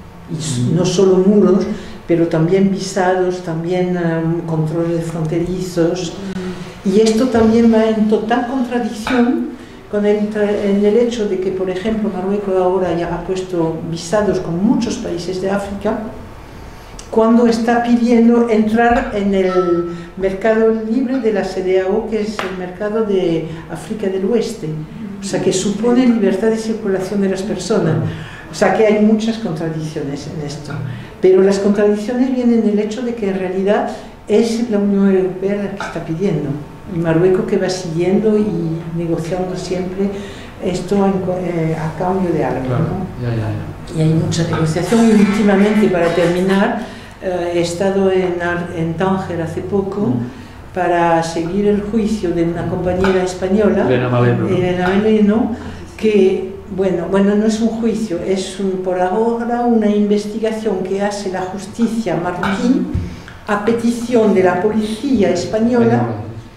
Y no solo muros, pero también visados, también um, controles fronterizos. Y esto también va en total contradicción con el, en el hecho de que, por ejemplo, Marruecos ahora ya ha puesto visados con muchos países de África, cuando está pidiendo entrar en el mercado libre de la C E D A O, que es el mercado de África del Oeste, o sea, que supone libertad de circulación de las personas. O sea, que hay muchas contradicciones en esto. Pero las contradicciones vienen del hecho de que en realidad es la Unión Europea la que está pidiendo. Y Marruecos que va siguiendo y negociando siempre esto en, eh, a cambio de algo, claro. ¿No? Ya, ya, ya. Y hay mucha negociación. Y últimamente, para terminar, eh, he estado en, en Tánger hace poco mm. para seguir el juicio de una compañera española, Elena Maleno, ¿no? Elena Maleno, que Bueno, bueno, no es un juicio, es un, por ahora una investigación que hace la justicia marroquí a petición de la policía española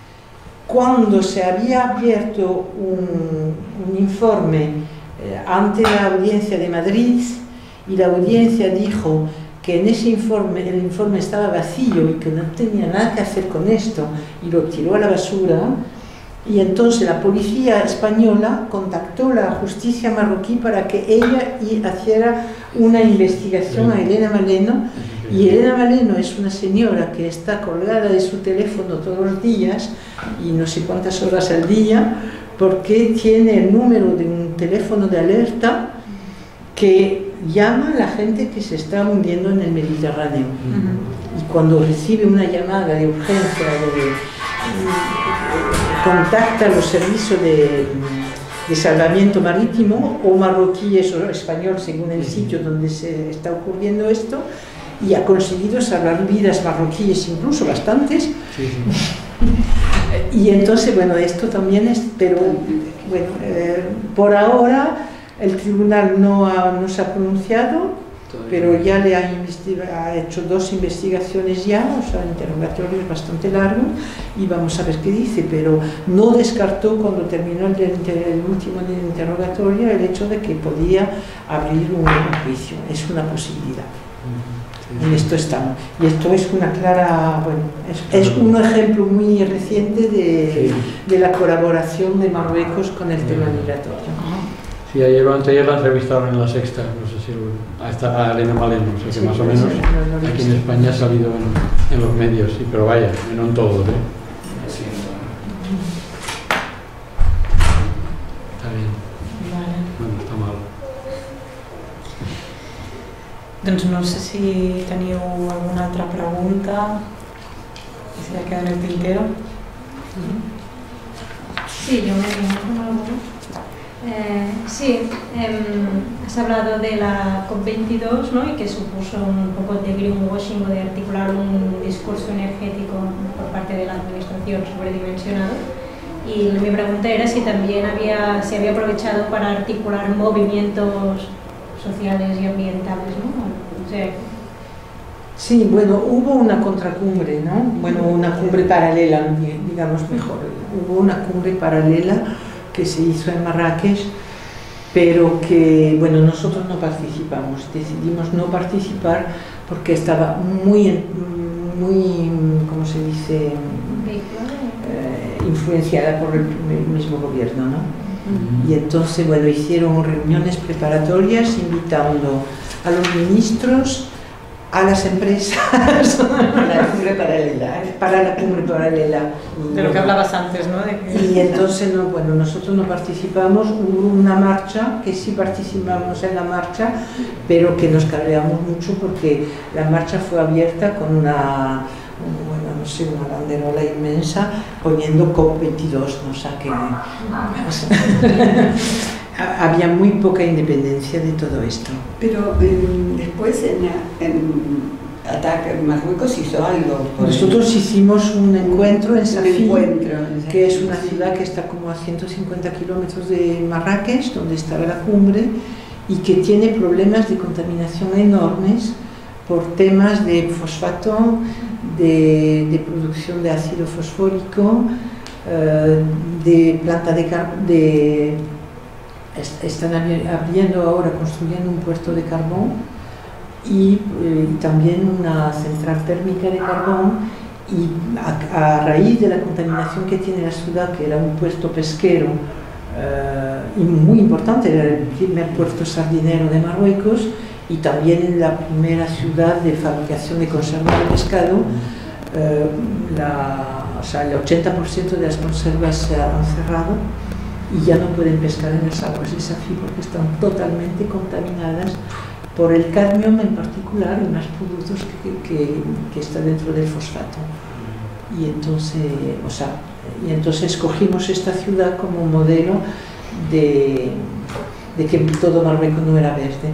cuando se había abierto un, un informe eh, ante la audiencia de Madrid y la audiencia dijo que en ese informe, el informe estaba vacío y que no tenía nada que hacer con esto y lo tiró a la basura. Y entonces la policía española contactó a la justicia marroquí para que ella hiciera una investigación a Elena Maleno. Y Elena Maleno es una señora que está colgada de su teléfono todos los días y no sé cuántas horas al día, porque tiene el número de un teléfono de alerta que llama a la gente que se está hundiendo en el Mediterráneo. Uh-huh. Y cuando recibe una llamada de urgencia, de, contacta a los servicios de, de salvamento marítimo o marroquíes o español según el sitio donde se está ocurriendo esto, y ha conseguido salvar vidas marroquíes, incluso bastantes, sí, sí. Y entonces, bueno, esto también es, pero bueno, eh, por ahora el tribunal no, ha, no se ha pronunciado, pero ya le ha, ha hecho dos investigaciones ya, o sea, interrogatorios bastante largos, y vamos a ver qué dice, pero no descartó cuando terminó el, el último interrogatorio el hecho de que podía abrir un juicio, es una posibilidad. En esto estamos. Y esto es una clara, bueno, es, es un ejemplo muy reciente de, de la colaboración de Marruecos con el tema migratorio. Sí, ayer o anteayer la entrevistaron en La Sexta, no sé si a, esta, a Elena Maleno, o sea que sí, más o menos sí, no, no aquí en España ha salido en, en los medios, sí, pero vaya, no en todos, ¿eh? Sí. Está bien. Vale. Bueno, està mal. Doncs no sé si teniu alguna altra pregunta que se ha quedado en el tintero. Sí, yo me vengo con alguna. Eh, sí, eh, has hablado de la COP veintidós, ¿no? Y que supuso un poco de greenwashing o de articular un discurso energético por parte de la administración sobredimensionado. Y mi pregunta era si también había, se había aprovechado para articular movimientos sociales y ambientales, ¿no? O sea, sí, bueno, hubo una contracumbre, ¿no? Bueno, una cumbre paralela, digamos mejor. Hubo una cumbre paralela que se hizo en Marrakech, pero que, bueno, nosotros no participamos, decidimos no participar porque estaba muy, muy, ¿cómo se dice?, eh, influenciada por el, el mismo gobierno, ¿no? Uh-huh. Y entonces, bueno, hicieron reuniones preparatorias invitando a los ministros, a las empresas, para la cumbre paralela. Para la cumbre paralela. De lo que hablabas antes, ¿no? De que... Y entonces, no, bueno, nosotros no participamos, hubo una marcha, que sí participamos en la marcha, pero que nos cabreamos mucho porque la marcha fue abierta con una, bueno, no sé, una banderola inmensa poniendo COP veintidós, ¿no? O sea que... había muy poca independencia de todo esto. Pero eh, después en, en Ataque Marruecos hizo algo. Nosotros hicimos un encuentro en Safi, encuentro, que es una ciudad que está como a ciento cincuenta kilómetros de Marrakech, donde estaba la cumbre, y que tiene problemas de contaminación enormes por temas de fosfato, de, de producción de ácido fosfórico, eh, de planta de, de están abriendo ahora, construyendo un puerto de carbón y, eh, y también una central térmica de carbón, y a, a raíz de la contaminación que tiene la ciudad, que era un puerto pesquero eh, y muy importante, era el primer puerto sardinero de Marruecos y también la primera ciudad de fabricación de conservas de pescado, eh, la, o sea, el ochenta por ciento de las conservas se han cerrado y ya no pueden pescar en las aguas de Safi porque están totalmente contaminadas por el cadmio en particular y más productos que, que, que está dentro del fosfato. Y entonces, o sea, y entonces escogimos esta ciudad como modelo de, de que todo Marruecos no era verde.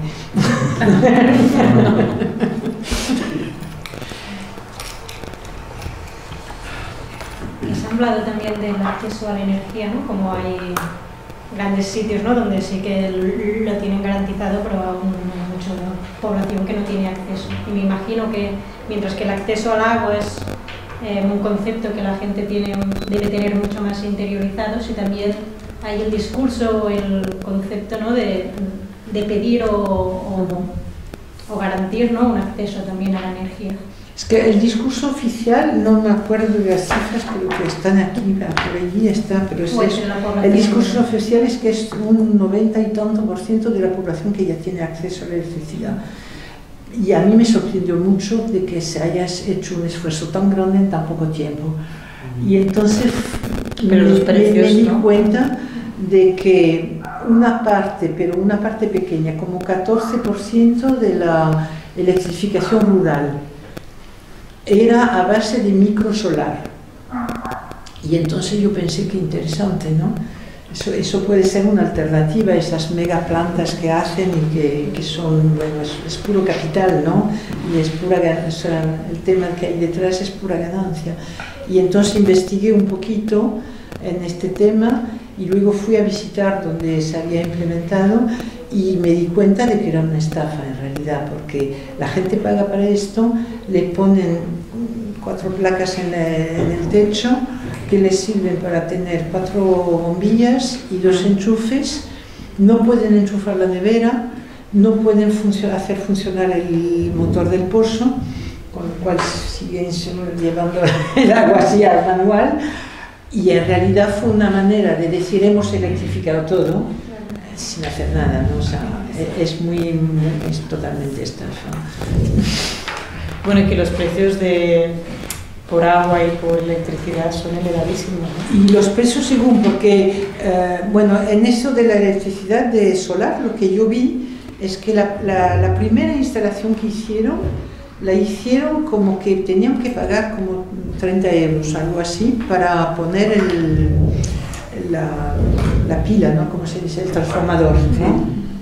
Has hablado también del acceso a la energía, ¿no? Como hay grandes sitios, ¿no? Donde sí que lo tienen garantizado, pero aún hay mucha población que no tiene acceso. Y me imagino que mientras que el acceso al agua es eh, un concepto que la gente tiene, debe tener mucho más interiorizado, si también hay el discurso o el concepto, ¿no? de, de pedir o, o, o garantir, ¿no? Un acceso también a la energía. Es que el discurso oficial, no me acuerdo de las cifras, pero que están aquí, por allí está, pero es pues eso. El discurso oficial es que es un noventa y tanto por ciento de la población que ya tiene acceso a la electricidad. Y a mí me sorprendió mucho de que se haya hecho un esfuerzo tan grande en tan poco tiempo. Y entonces pero me, los precios, me, me di ¿no? cuenta de que una parte, pero una parte pequeña, como catorce por ciento de la electrificación rural, era a base de microsolar. Y entonces yo pensé que interesante, ¿no? Eso, eso puede ser una alternativa, esas mega plantas que hacen y que, que son, bueno, es, es puro capital, ¿no? Y es pura, o sea, el tema que hay detrás es pura ganancia. Y entonces investigué un poquito en este tema y luego fui a visitar donde se había implementado y me di cuenta de que era una estafa en realidad, porque la gente paga para esto, le ponen cuatro placas en, la, en el techo que les sirven para tener cuatro bombillas y dos enchufes, no pueden enchufar la nevera, no pueden funcio- hacer funcionar el motor del pozo, con lo cual siguen llevando el agua así al manual, y en realidad fue una manera de decir hemos electrificado todo sin hacer nada, ¿no? O sea, es muy, muy es totalmente estafa. Bueno, y que los precios de por agua y por electricidad son elevadísimos, ¿no? Y los precios según, porque, eh, bueno, en eso de la electricidad de solar, lo que yo vi es que la, la, la primera instalación que hicieron, la hicieron como que tenían que pagar como treinta euros, algo así, para poner el, la, la pila, ¿no? Como se dice, el transformador, ¿no?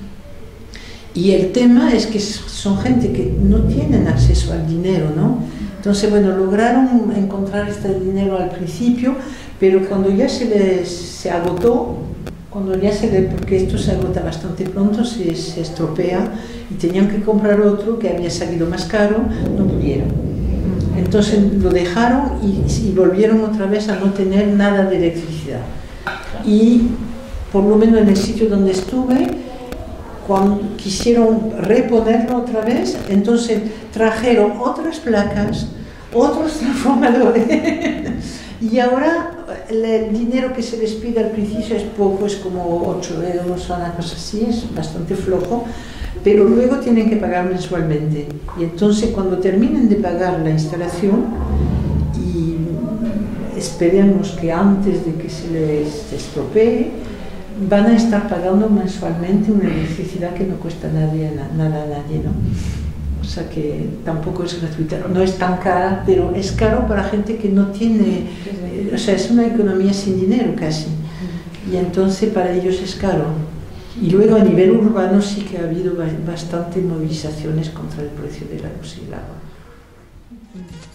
Y el tema es que son gente que no tienen acceso al dinero, ¿no? Entonces, bueno, lograron encontrar este dinero al principio, pero cuando ya se les se agotó, cuando ya se le, porque esto se agota bastante pronto, se, se estropea y tenían que comprar otro que había salido más caro, no pudieron. Entonces lo dejaron y, y volvieron otra vez a no tener nada de electricidad. Y por lo menos en el sitio donde estuve, cuando quisieron reponerlo otra vez, entonces trajeron otras placas, otros transformadores, y ahora el, el dinero que se les pide al principio es poco, es como ocho euros o una cosa así, es bastante flojo, pero luego tienen que pagar mensualmente. Y entonces cuando terminen de pagar la instalación, y esperemos que antes de que se les estropee, van a estar pagando mensualmente una electricidad que no cuesta nadie, nada a nadie, ¿no? O sea que tampoco es gratuita, no es tan cara, pero es caro para gente que no tiene, eh, o sea, es una economía sin dinero casi, y entonces para ellos es caro. Y luego a nivel urbano sí que ha habido bastante movilizaciones contra el precio de la luz y el agua.